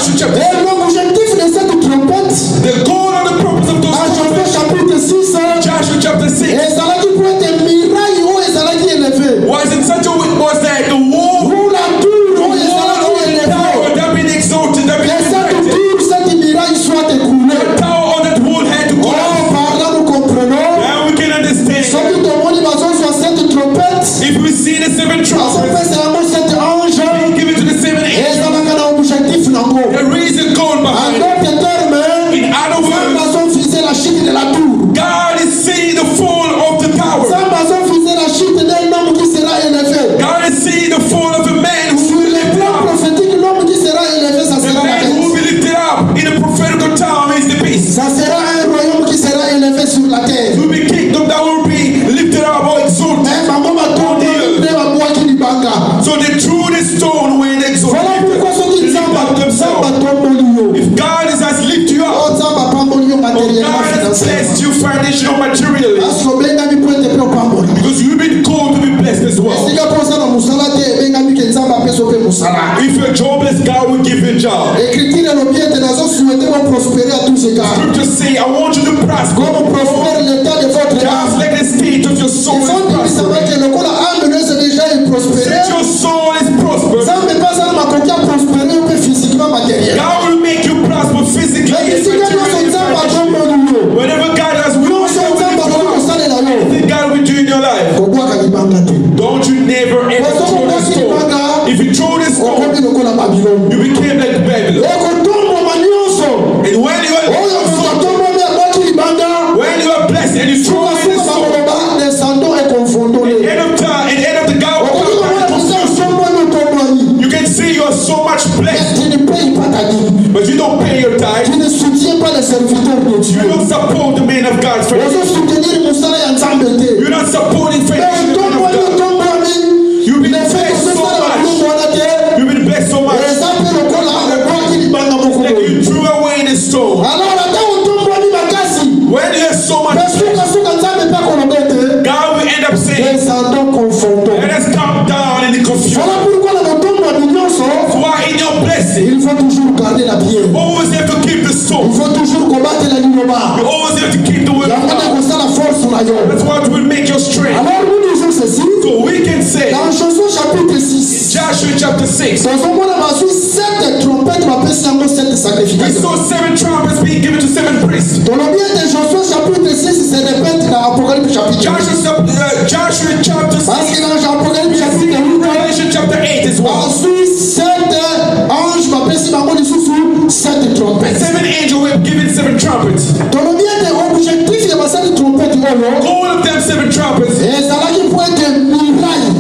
Joshua chapter Et l'objectif de cette trompette, the goal and the purpose of those en Josué trumpets, chapitre six, Joshua chapter six, ezalaki pour être miraille oyo ezalaki élevé. was in such a way was that the wall, Pour la tour the oyo ezalaki wall of the élevé. tower that been exalted, that Que been cette erected, tour, cette miraille soit écoulée. the tower on that wall had to Oh, collapse. par là nous comprenons. Now we can understand. Soki tomoni bazozwa cette trompette, If we see the seven trumpets bazopesa yango cet ange, being given to the seven angels, ezalaka na objectif nango. there is a goal En behind it. d'autres termes, In other Nzambe words, azofise la chute de la tour. God is seeing the fall of the tower. Nzambe azofise la chute d'un homme qui sera élevé. God is seeing the fall of a man who Sur will le lift plan up. prophétique, l'homme qui sera élevé, ça The sera la man who will tête. be lifted up in a prophetical time is the beast. Ça sera un royaume qui sera élevé sur la terre. It will be kingdom that will be lifted up or exalted. Mais bango batombo nde babwaki libanga. So they threw the stone when they Voilà exalted. pourquoi soki They lift Nzambe up Nzambe themselves. atomboli yo. If God is has lifted you Oh, up, Nzambe apamboli yo or matériellement, God has financièrement. blessed you financially or materially, Parce obengami po ete mpe opambola. because you've been called to be blessed as well. esika mpo osala mosala te ebengami ke Nzambe apesa mpe mosala. If you're jobless, God will give you a job. Écriture elobi ete nazosuete mo prospérer à tous égards. Scripture say, I want you to prosper. Comme prospère l'état de votre Just âme. like the state of your soul Il faut is ndimisa prospering. bake lokola âme nyonso déjà eprospere. Since your soul is prospered, Nzambe mpe asala makoki aprospere mpe physiquement matériel. God will make you prosper physically and esika nyonso materially. Nzambe and financially. atomboli yo, Whenever God has will, nyonso Nzambe akoki kosalela yo, anything God will do in your life, kobwaka libanga te. don't you never ever throw the stone. If you throw the stone, okomi lokola Babiloni. you became like Babylon. ekotomboma nyonso And when you are oyo moto atombomi abwaki libanga, when you are blessed and you throw in the sukasuka stone, bakoloba descendant ekonfondole. end of time, at the end of the God, okoki komona bisa osomboni otombwani, you can see you are so much blessed, tu ne payes pas ta dîme. but you don't pay your tithe. Tu ne soutiens pas les serviteurs de You Dieu. don't support the man of God. friend. Ozo soutenir mosala ya Nzambe te. You're not supporting faith. Mais otombwani otombwani, You've been ne fait blessed so kosala much. biloko wana te. You've been blessed so much eza mpe lokola obwaki libanga moko that boye. you threw away the stone. Alors ata otombwani makasi, When you have so much, mpe sukasuka Nzambe mpe akoloba ete God will end up saying, descendant confondant. let us come down in the confusion. Voilà pourquoi na botombwani nyonso, Why in your blessing, il faut toujours garder la pierre. you always have to keep the Il stone. faut toujours combattre la liloba. You always have to keep the word of yango nde God. kosala force na yo. That's what will make your strength. Alors nous disons ceci, So we can say, dans Josué chapitre six, Joshua chapter six, tozomona bazwi sept trompettes bapesi yango sept we sacrifications. saw seven trumpets being given to seven priests. tolobi ete Josué chapitre six se répète dans Apocalypse chapitre Joshua, huit. chap- uh, Joshua chapter Parce six, que dans Apocalypse chapitre huit, Revelation chapter eight as well. bazwi sept anges bapesi bango lisusu sept trompettes. Seven angels were given seven trumpets. tolobi ete objectif ya basali trompette oyo All of them seven trumpets. ezalaki po ete miraille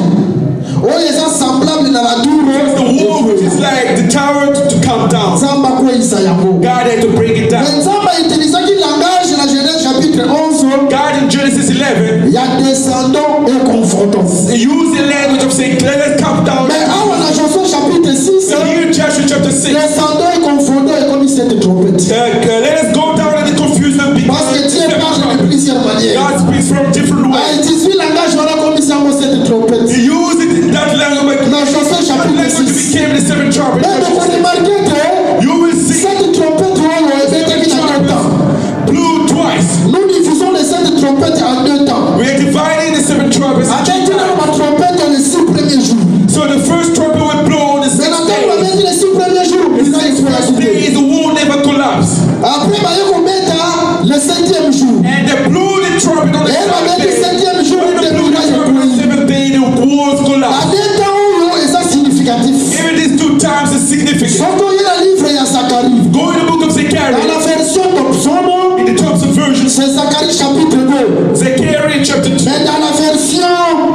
oyo eza semblable na la The tour wall which is like the tower to, to come down. nzambe akweyisa yango. God had to break it Mais down. nzambe autilisaki langage na Genèse chapitre onze God in Genesis eleven, ya descendant et confrontant. he used the language of saying, let us come down. Mais awa na Josué chapitre six, So here in Joshua chapter six, uh, descendant et confrontant ekomi cette trompette. let us go down and confuse them Parce que because Dieu parle de plusieurs manières. God speaks from different ways. autilisé langage wana komisa yango cette trompette. He used it in that language. Na Josué That chapitre language six. became the seven trumpets. Mais bokoremarke ke You will see cette trompette oyo ebetaki na deux temps. blew twice. Nous divisons les sept trompettes en deux temps. We are dividing the seven trumpets. in two Abeti na times. ma trompette les six premiers jours. So the first trumpet will blow on the Mais sixth na day. ntango babeti les six premiers jours, The Israël sixth ekwela first day, kite. the wall never collapsed. Après baye kobeta le septième jour. And they blew the trumpet on the Et seventh babeti day. septième jour When they de blew the miraille trumpet on the ekweli. seventh day, the walls collapsed. Ade temps oyo eza significatif. Even these two times is significant. Soki oyela livre ya Zacharie, Go in the book of dans la Zechariah, version Topsomo, in the Thompson version, c'est Zacharie chapitre deux. Zechariah chapter two. Mais dans la version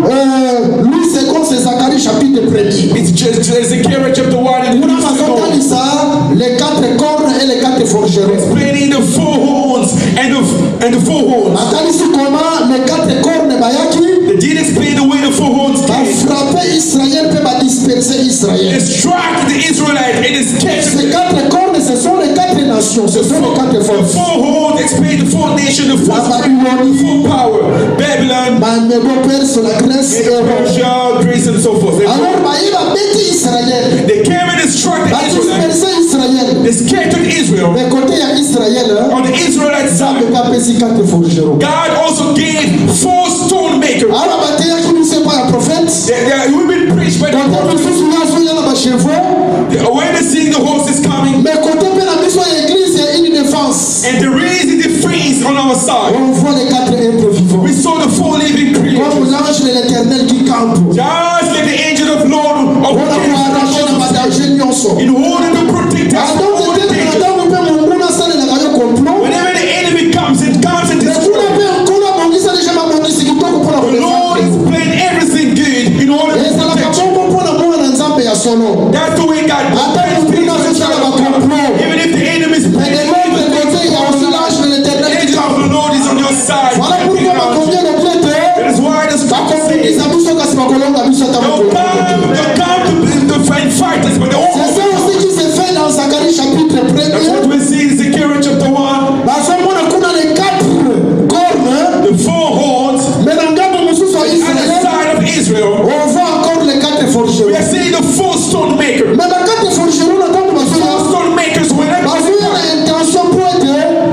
euh, Louis deux, c'est Zacharie chapitre premier. It's just Zechariah chapter one and Kuna bazotalisa les quatre cornes et les quatre forgerons. explaining the four horns and the and the four horns. Batalisi comment les quatre cornes bayaki They did explain the way the four horns came. bafrappe Israël pe badisperse They Israël. struck the Israelites and it's captured. Ces quatre cornes, ce sont les quatre nations, ce sont les quatre The forces. four horns explain the four nations, the four La strength, the Babylonie, four power. Babylon, Bamédo-Perse, la Grèce et Rome. Persia, Greece, and so forth. They, Alors baye babeti Israël, they came and they struck the Israelites. badisperse Israël. They scattered Israel, mais côté ya Israël, on the Israelite ça side, veut pas passer quatre forgerons. God also gave four stone makers. Alors, bataille qui nous sait pas un prophète. They, they, we've been preached by the Quand on prophets. se souvient, il y a la chevaux. When they see the horse is coming, Mais côté de la mission à l'église, il y a une défense. and there is a defense on our side. On voit les quatre êtres vivants. We saw the four living creatures. Comme l'ange de l'éternel qui campe. Just like the angel of Lord of On a pour arracher la danger nyonso. in order to protect us from Alors, all peut-être que danger. quand on peut mon ça les gars complot. Whenever the enemy comes, it comes and Mais pour destroys. la paix, on a bon ça déjà m'a bon c'est qui pour la The Lord is playing everything good in order Et to ça la protect you. capon pour la bonne dans Nzambe ya solo. That's the way God Attends, plays on a things fait ça for the là child of God. complot. Even if the enemy is Mais playing de l'autre côté, il y a aussi l'ange de the l'éternel qui angel of campe. the Lord is on your side. Voilà camping pourquoi ma around you. combien de prêtres. That is why the scripture says, Ils abusent quand c'est ma colonne, abusent à ta they'll come, they'll come to, to find fighters, but they C'est won't. ça aussi qui s'est fait dans Zacharie chapitre That's what premier. we see in Zechariah chapter one. Parce qu'on a les quatre cornes, The four horns mais dans le cas de Moussou sur on the Israël, side of Israel. on voit encore les quatre forgerons. We are seeing the four stone makers. Mais dans quatre forgerons, on attend que Four Moussou stone makers when parce qu'il y a l'intention pour être,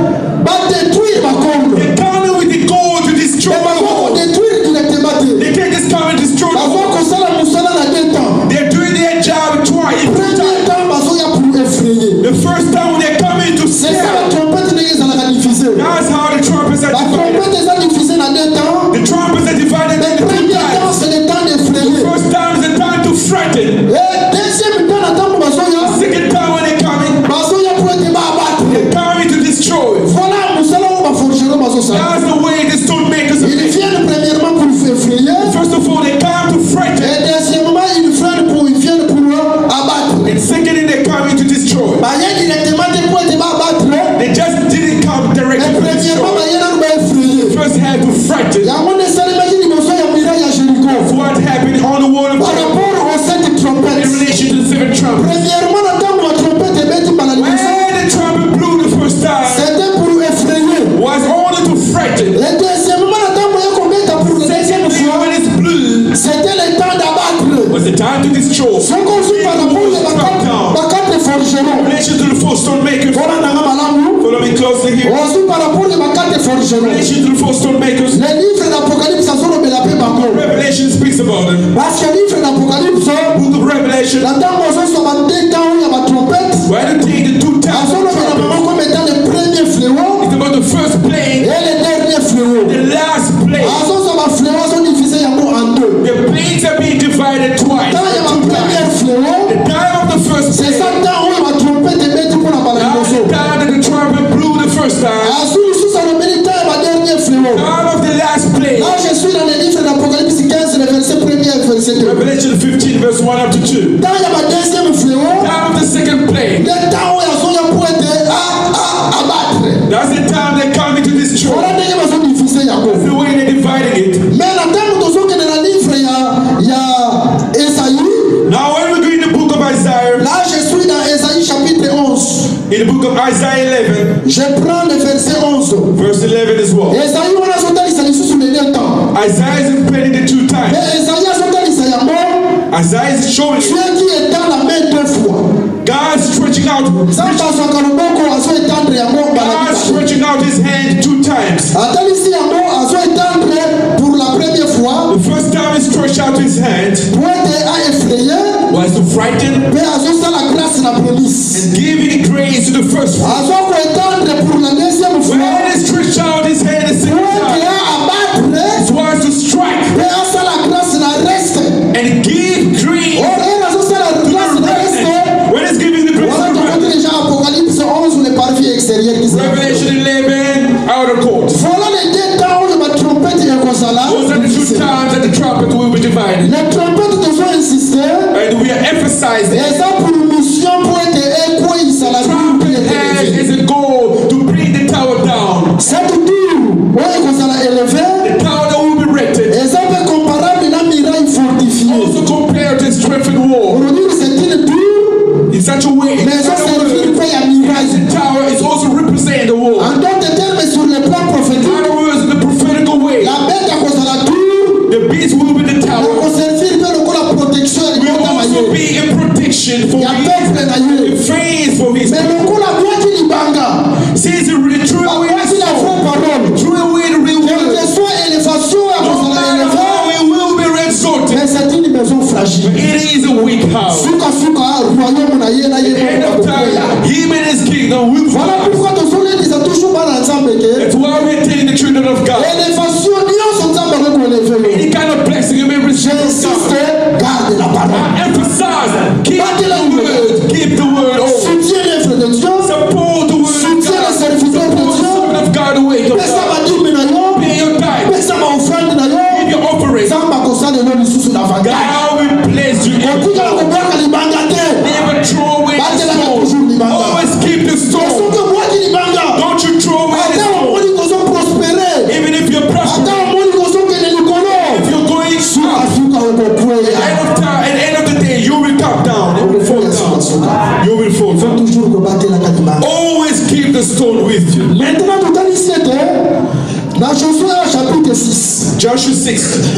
va détruire ma corne. they're coming with the goal to destroy Mais the on horn. détruire directement. They can't just come and destroy the Parce horn. qu'on sait la Moussou dans la deux temps. They're doing their job twice. Premier temps, parce qu'il y a pour effrayer. The first time when they're coming to C'est ça la scare, trompette n'est pas la diffusée. that's how the trumpets are La divided. trompette est diffusée dans deux temps. The trumpets are divided Le into two premier temps, times. c'est le temps d'effrayer. First time is the time to threaten. Et deuxième temps, attends pour Basoya. Second time when they're coming, Basoya pour être abattre. they're coming to destroy. Voilà, nous allons va forger Basoya. That's the way the stone makers are Ils made. viennent premièrement pour effrayer. First of all, they come to threaten. Et deuxièmement, ils viennent pour, ils viennent pour abattre. And secondly, they're coming to destroy. Baye directement de pour être abattre. They just didn't come Mais directly to premièrement, destroy. baye n'a pas effrayer. First had to frighten. Il y a mon descendant qui dit Basoya mira ya Jéricho. What happened on the wall of Par Jericho rapport aux sept in trompettes. relation to the seven trumpets. Premièrement, attends pour la trompette et mettre par la When lumière. the trumpet blew the first time, C'était pour effrayer. was only to frighten. Le deuxièmement, attends pour y commettre pour la deuxième Secondly, fois. when it's blew, C'était le temps d'abattre. was the time to destroy. Ce qu'on suit par rapport à quatre forgerons. In relation to the four stone makers, Voilà, nanga malamu. follow me closely here. On suit par rapport à quatre In forgerons. relation to the four stone makers, Le livre d'Apocalypse, ça sort de la paix par contre. Revelation speaks about them. Parce que le livre d'Apocalypse, Book of Revelation, la dame on se soit deux temps où il y a ma trompette. why don't take the two À times son nom, la maman comme étant le premier fléau It's about the first et plague, le dernier fléau. the last plague. À son nom, ma fléau sont divisés en deux. The plagues are being divided twice. Quand il y a ma Two première times. fléau, The time of the first c'est ça plague, le temps où ma trompette est mise pour la that's the malédiction. time that the trumpet blew the first time. À son nom, ça le mérite et ma dernière fléau. Time of the last plague. Là, je suis dans le livre d'Apocalypse quinze, le verset premier et verset deux. Revelation fifteen, verse one up to two. Quand il y a ma deuxième fléau, Time of the second plague. le temps où il y a son nom pour être à, à, à battre. That's the time they're coming to destroy. Voilà, il y a son difficile, That's Yacob. the way they're dividing it. Mais la dame de son que dans le livre, il y a, il y a Esaïe. Now, when we go in the book of Isaiah, Là, je suis dans Esaïe chapitre onze. in the book of Isaiah eleven, Je prends le verset onze. verse eleven as well. Esaïe, on a son temps, il s'est sur le dernier temps. Isaiah is explaining the two times. Mais Esaïe a son temps, il s'est mort. Isaiah is showing Dieu you qui étend la main deux fois. God stretching out, Ça passe en Kaluboko, à son étendre à mort. God stretching out his hand two times. Attends ici à mort, à son étendre pour la première fois. The first time he stretched out his hand Pour être à effrayer. was to frighten Mais à son temps, la grâce, la police. and giving grace to the first one. À son étendre pour la deuxième fois. When he stretched out his hand the Pour second être time, à abattre. it was to strike Mais à ça, la grâce, la reste. and give grace Or, elle a son temps, la to grâce, the la reste. remnant. When he's giving the grace Voilà, to tu the vois remnant. déjà Apocalypse onze ou les parvis extérieurs qui sont. Revelation eleven, outer court. Voilà les deux temps où ma trompette est comme ça là. Those are the two times that the trumpet will be divided. Les trompettes doivent insister. And we are emphasizing Et ça pour mission pour être écoué, ça la trumpet has as a goal to bring the tower down. Cette tour, ouais, comme ça l'a élevé. The tower that will be erected, Et ça peut comparer à une muraille fortifiée. also compared to a strengthened wall. Aujourd'hui, c'est une tour, In such a way, in mais ça such a servir way, pas à muraille. the tower is also representing the wall. En d'autres termes, sur le plan In prophétique, other words, in the prophetical way, la bête à cause de la tour, the beast will be the la tower. cause servir peut le coup la protection, elle Will est also be a protection for Il y a his, peuple a d'ailleurs. face for his Mais le coup now will Voilà collapse. pourquoi tozolekisa toujours bana nzambe ke That's why we're telling the children of God. élévation nyonso nzambe akokoleve Any kind of blessing you may receive from j'insiste God. garde la parole Emphasize, keep Battez la the word, keep the word over. soutiens l'œuvre de Dieu Support the word of soutiens les God. serviteurs de Support the Dieu servant of God to wake up. pesa badimi na yo Pay your tithe. pesa baofrande na yo Give your offering. nzambe akosala eno lisusu na avantage God will bless you. otikala kobwaka libanga te Never throw away the batelaka stone. toujours libanga Always keep the stone. soki obwaki libanga Don't you throw away the ata stone. omoni kozoprospere Even if you're ata prospering, omoni kozokende likolo if you're going up, sukasuka okokweya end of time, at the end of the day, you will come down. You will fall down. You will fall down. toujours kobatelaka libanga Always keep the stone with you. maintenant totalisi ete na Josué chapitre six Joshua six.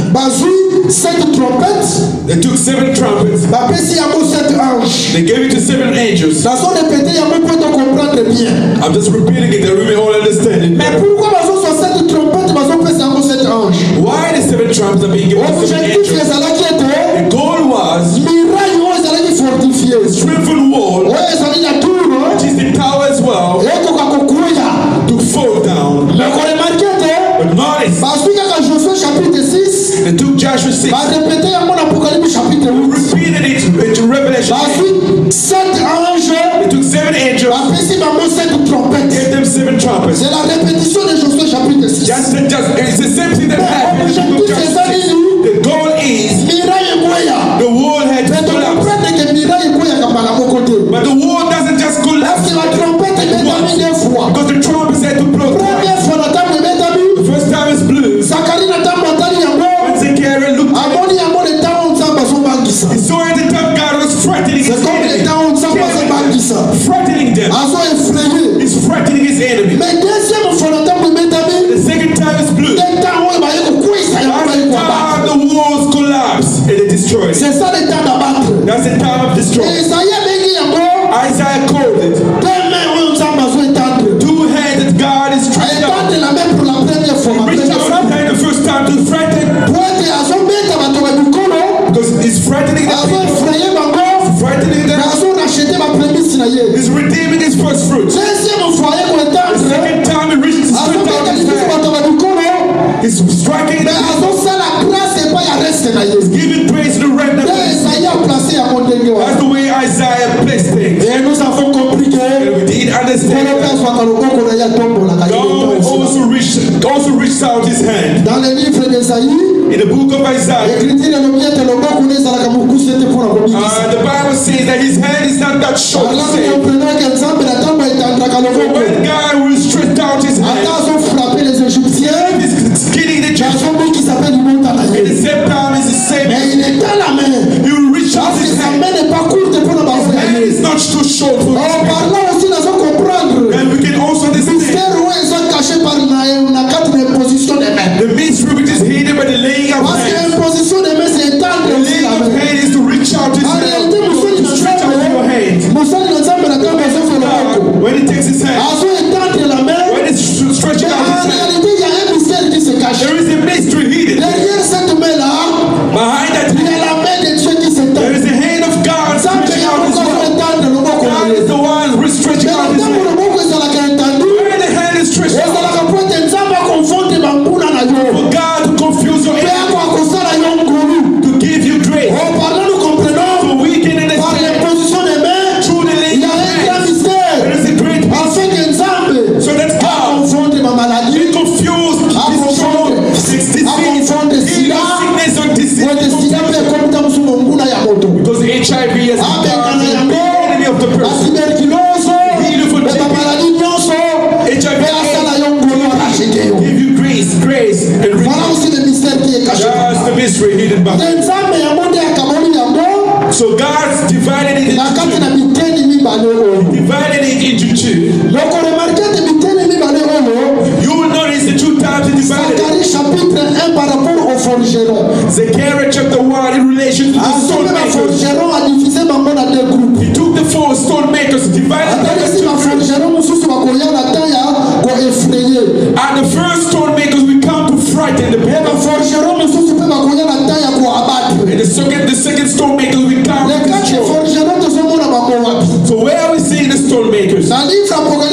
bazwi sept trompettes They took seven trumpets. bapesi yango sept anges They gave it to seven angels. nazorepete yango mpo to comprendre bien I'm just repeating it that we may all understand it. mais pourquoi bazozwa sept trompettes bazopesa yango sept anges Why the seven trumpets are being given to seven objectif angels? ezalaki ete The goal was miraille oyo ezalaki fortifie strengthen wall, oyo ezali na tour which is the tower as well, ekoka kokuya to fall down. mais koremarke ete But notice, bazwi kaka Josué chapitre six they took Joshua six, barepete yango na apocalypse chapitre huit repeated it into Revelation eight. bazwi sept anges They took seven angels, bapesi bango sept trompettes gave them seven trumpets. c'est la répétition de Josué chapitre six Just, just, it's the same thing that happened in the book of Joshua six. The goal is miraille ekweya the wall had to mais collapse. tokomprendre ke miraille ekweyaka mbala moko te But the wall doesn't just collapse parce que la trompette ebetami deux fois because the trumpets had to blow twice. première fois na ntango ebetami The first time it's blue. zakari na ntango atali yango When Zechariah looked at amoni yango le ntango nzambe azobangisa it, he saw at the time God was frightening his c'est comme le enemy. ntango nzambe azobangisa Frightening them. azo effraye He's frightening his enemy. mais deuxième fois na ntango ebetami The second time it's blue. nde ntango oyo baye kokwisa yango That's baye the kwaba time the walls collapse and they destroy it. c'est ça le temps d'abattre That's the time of destruction. esayi abengi yango Isaiah called it deux mains oyo nzambe azo etendre two hands that God is stretching out. etendre la main pour la première fois ma Reached première out fois his hand the first time to frighten po ete azobeta bato ya mikolo because he's frightening the azo people, effraye bango frightening them. azo rachete baprémisse na ye He's redeeming his first fruits. deuxième fois ye The koetendre second time he reached his foot azobeta out his lisusu hand. bato ya mikolo He's striking mais them, azosala grâce epai ya reste na ye giving praise to the remnant. nde esayi aplace yango ndenge That's wana the way Isaiah placed things. et nous avons compris que And we did understand nkolo mpe that azwaka loboko na ye atombolaka ye God leta aussi. also reached, also reached out his hand. dans le livre d'Esaïe In the book of Isaiah, écriture elobi ete loboko na ezalaka mokusu ete mpona kobikisa uh, the Bible says that his hand is not that short. to alors save. comprenake nzambe na ntango etandraka loboko When God will stretch out his ata hand, azofrape les égyptiens he's skinning the church. azobikisa mpe libota na At the ye same time, it's the same. mais il étend la main He will reach out parce que his sa hand. main n'est pas courte mpona His bafrère hand is not too short for en his parlant aussi nazo comprendre And we can also understand mystère oyo eza caché par na na cadre de position des mains the mystery which is hidden by the laying of parce que hands. imposition des mains c'est étendre The aussi laying la of main hands is to reach out his en hand, réalité mosali to na stretch out your hand. nzambe mosali na nzambe na ntango azofe loboko God, when he takes his hand, azo étendre la main when he's stretching mais out en his hand, réalité il y a un mystère qui se cache there is a mystery hidden. derrière cette main là Behind that il y a hand, la main de Dieu qui s'étend there is the hand of God nzambe stretching out his yango azo hand. étendre loboko na God ye is the one who is stretching mais out na his ntango hand. loboko ezalaka étendu When the hand is stretched out, ezalaka po ete nzambe akonfonde bambula na yo for God to confuse your mpe enemy, ako akosala yo ngolu to give you grace, en parlant nous comprenons so we can par understand l'imposition des mains through the il laying y a of un grand hands. mystère There is a great afin que nzambe so that God akonfonde ma maladie be confused, destroyed, his disease, akonfonde heal sida sickness or po disease. ete sida mpe ekomita mosu monguna ya moto Because H I V has become the enemy of the person. batuberculose me bamaladi nyonso H I mpe asala V yo ngolu arachete yo give you grace, grace, and voilà release. aussi le mystère qui est caché That's the mystery hidden te behind. nzambe yango nde akamoli yango So God's divided it na into kati two. na miteni mibale oyo Divided it into two. loko remarke ete miteni mibale oyo You will notice the two times he divided it. Zacharie chapitre un par rapport au forgeron Zechariah chapter one in relation to the asomi stonemakers. baforgeron adivise bango na deux groupes He took the four stonemakers, divided them atalisi into two groups. baforgeron mosusu bakoya na temps ya koefraye And the first stonemakers will come to frighten the e people. baforgeron mosusu mpe bakoya na temps ya koabatre And the second, the second stonemakers will come le to quatre destroy. forgeron tozomona bango wapi So where are we seeing the stonemakers? na livre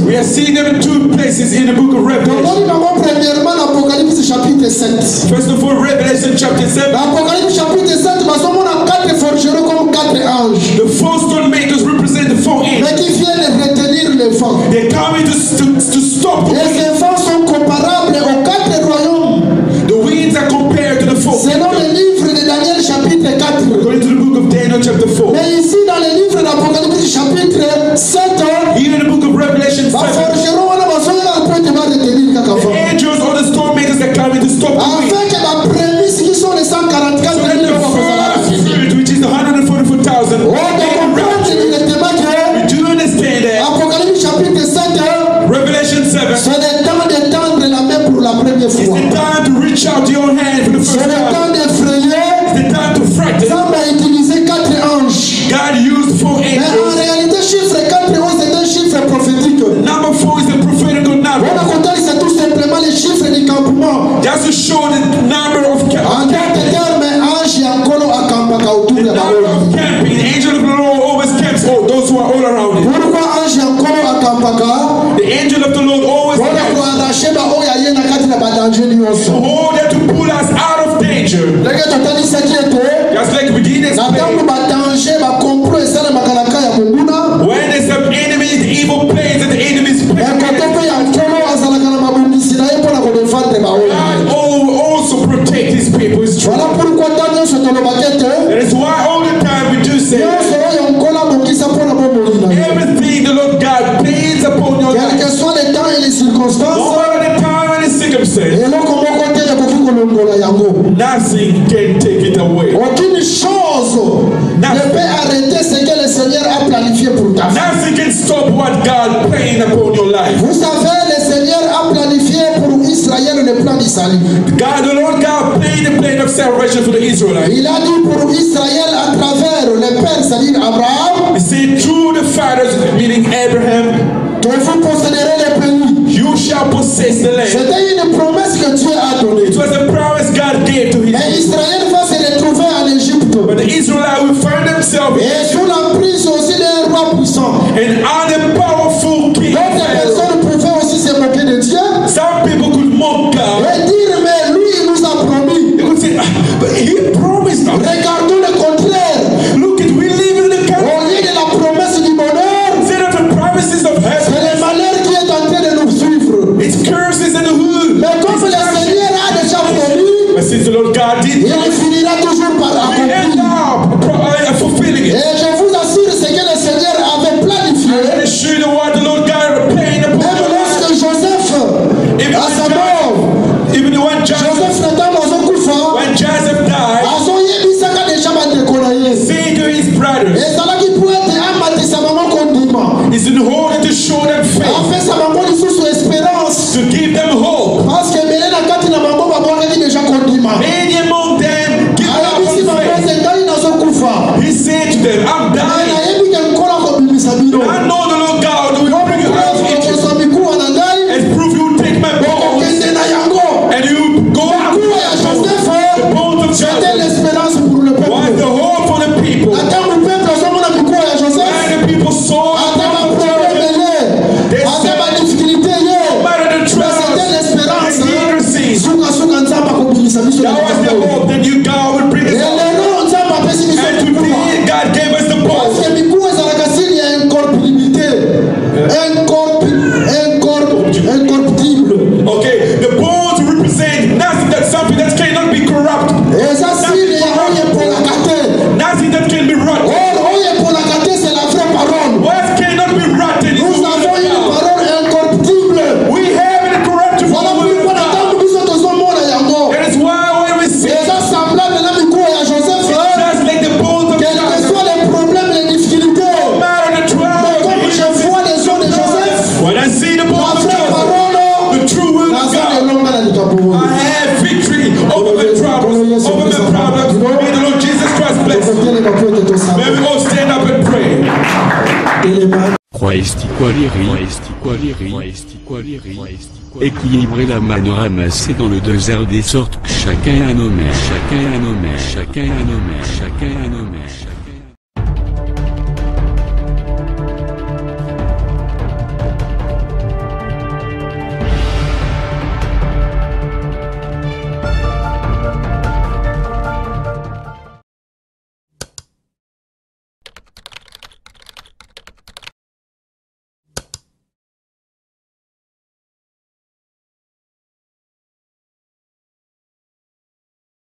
We are seeing them in two places in the book of Revelation. tomoni bango premièrement na Apocalypse chapitre sept. First of all, Revelation chapter seven. Na Apocalypse chapitre sept bazomona quatre forgerons comme quatre anges. The four stone makers represent the four Mais angels. qui viennent retenir les vents. They're coming to, to, to stop the Les winds. vents sont comparables aux quatre royaumes. The winds are compared to the four. Selon le livre de Daniel chapitre quatre. According to the book of Daniel chapter four. Mais ici dans le livre d'Apocalypse chapitre sept, Here in the book of Revelation ba seven. forgeron wana bazoya po te ba retenir kaka The vent. angels or the storm makers are coming to stop the wind. Afin que ba prémices qui sont les cent quarante-quatre So that mille the bakozala first retenir. fruit, which is the one hundred forty-four thousand, On doit comprendre directement que we do understand that Apocalypse chapitre sept, Revelation seven c'est le temps de tendre la main pour la première is fois. the time to reach out your hand for the C'est first le time. temps d'effrayer. It's the time to frighten. Dieu a utilisé quatre anges. God used four Mais en angels. réalité, chiffre quatre, c'est un chiffre prophétique. Number four is the prophetical On number. a compté, c'est tout simplement les chiffres du campement. Just to show the number of En camp- d'autres termes, ange yankolo akampaka autour the de la number route. of camping. The angel of the Lord always camps all those who are all around it. Pourquoi ange yankolo akampaka? The angel of the Lord always Pour camps. kuarracher ba oyo aye na kati na badanger To nyonso. hold them to pull us out of danger. Ndenge totali saki ete Just like we did na ntango explain. badanger bakomplo esalemaka na ka ya monguna, When there's some enemies, the evil plans that the enemies play. ekote mpe yankolo azalaka na mabongisi na ye mpo na kodefendre baoyo. God al- also protect his people. It's true. Voilà pourquoi ntango nyonso tolobaka ete That is why all the time we do say nyonso oyo nkolo abongisa mpo na bomoi na yo. everything the Lord God plans upon your Quel life. que soit le temps et les circonstances, No matter the time and the circumstance, eloko moko te ekoki kolongola yango. nothing can take it away. Aucune chose ne peut arrêter ce que le Seigneur a planifié pour ta vie. Nothing can stop what God planned upon your life. Vous savez, le Seigneur a planifié pour Israël le plan du salut. God, the Lord God planned the plan of salvation for the Israelites. Il a dit pour Israël à travers le Père, c'est-à-dire Abraham, He said, through the fathers, meaning Abraham, que vous posséderez le pays. you shall possess the land. C'était une promesse que Dieu a donnée. It was a promise God gave to his Mais people. Israël va se retrouver en Égypte. But the Israelites will find themselves Et sous l'emprise aussi d'un roi puissant. an unpowerful king. D'autres personnes pouvaient aussi se moquer de Dieu Some people could mock God. et dire, mais lui, il nous a promis. They could say, "Ah, but he promised us. Regardons le contraire. Look at we live in the Au country. lieu de la promesse du bonheur, Instead of the promises of c'est heaven, le malheur qui est en train de nous suivre. it's curses in the hood. Mais comme le Seigneur a déjà promis, But since the Lord God did, il finira toujours par we end accomplir. up pro- uh, fulfilling Et it. je vous assure, ce que le Seigneur avait planifié, And it's sure the what the Lord God planned upon même your life. lorsque Joseph, à sa mort, Even the one Joseph, Joseph n'était pas au couvent, when Joseph died, azoyebisaka déjà bandeko na ye. saying to his brothers, ezalaki po ete amatisa bango kondima is in order to show them faith, apesa bango lisusu espérance to give them hope. parce que ebele na kati na bango babwakaki deja kondima Many among them give up ayebisi on bango faith. ete ngai nazokufa He said to them, I'm me dying. nayebi ke nkola kobimisa bino I know the Lord God will bring you out of Egypt okozwa mikuwa na ngai and prove you take my bones okokende na yango and you go out mikuwa ya the joseph bones of c'était Joseph. l'espérance pour le Was peuple the hope for the people. na ntango peuple azomona mikuwa ya joseph And the people saw ata the baprobleme ye ata badifficulté ye no matter the mais trials c'était l'espérance that he received. sukasuka nzambe akobimisa biso na That was the makambo hope that you God would bring us out. elelo nzambe apesi biso And mikuwa today God gave us the bones. parce que mikuwa ezalaka sili ya incorptibilité Incorp- incorp- incorruptible Okay, the bones represent nothing that's something that cannot be corrupt, eza sili ya oyo epolaka te nothing that can be rotten. or oyo epolaka te c'est la vraie parole What cannot be rotten is nous the word avons of une God. parole incorruptible We have an incorruptible voilà word pourquoi of na God. ntango biso tozomona yango That is why when we see eza semblable na mikuwa ya joseph just like the bones of quel que Joseph, soit les problèmes les difficultés no matter the mais comme je trials, vois les os de joseph when I see the la bones of vraie Joseph, parole the true will of naza God, elonga na likambo I oyo have victory over my problems, over my problems. May the Lord Jesus Christ bless you. tokoteleka po ete May we tosala all stand up and pray. telema Croesti qualeri, Croesti qualeri, Croesti qualeri, équilibrer la manne ramassée dans le désert des sortes que chacun a nommé, chacun a nommé, chacun a nommé, chacun a nommé, chacun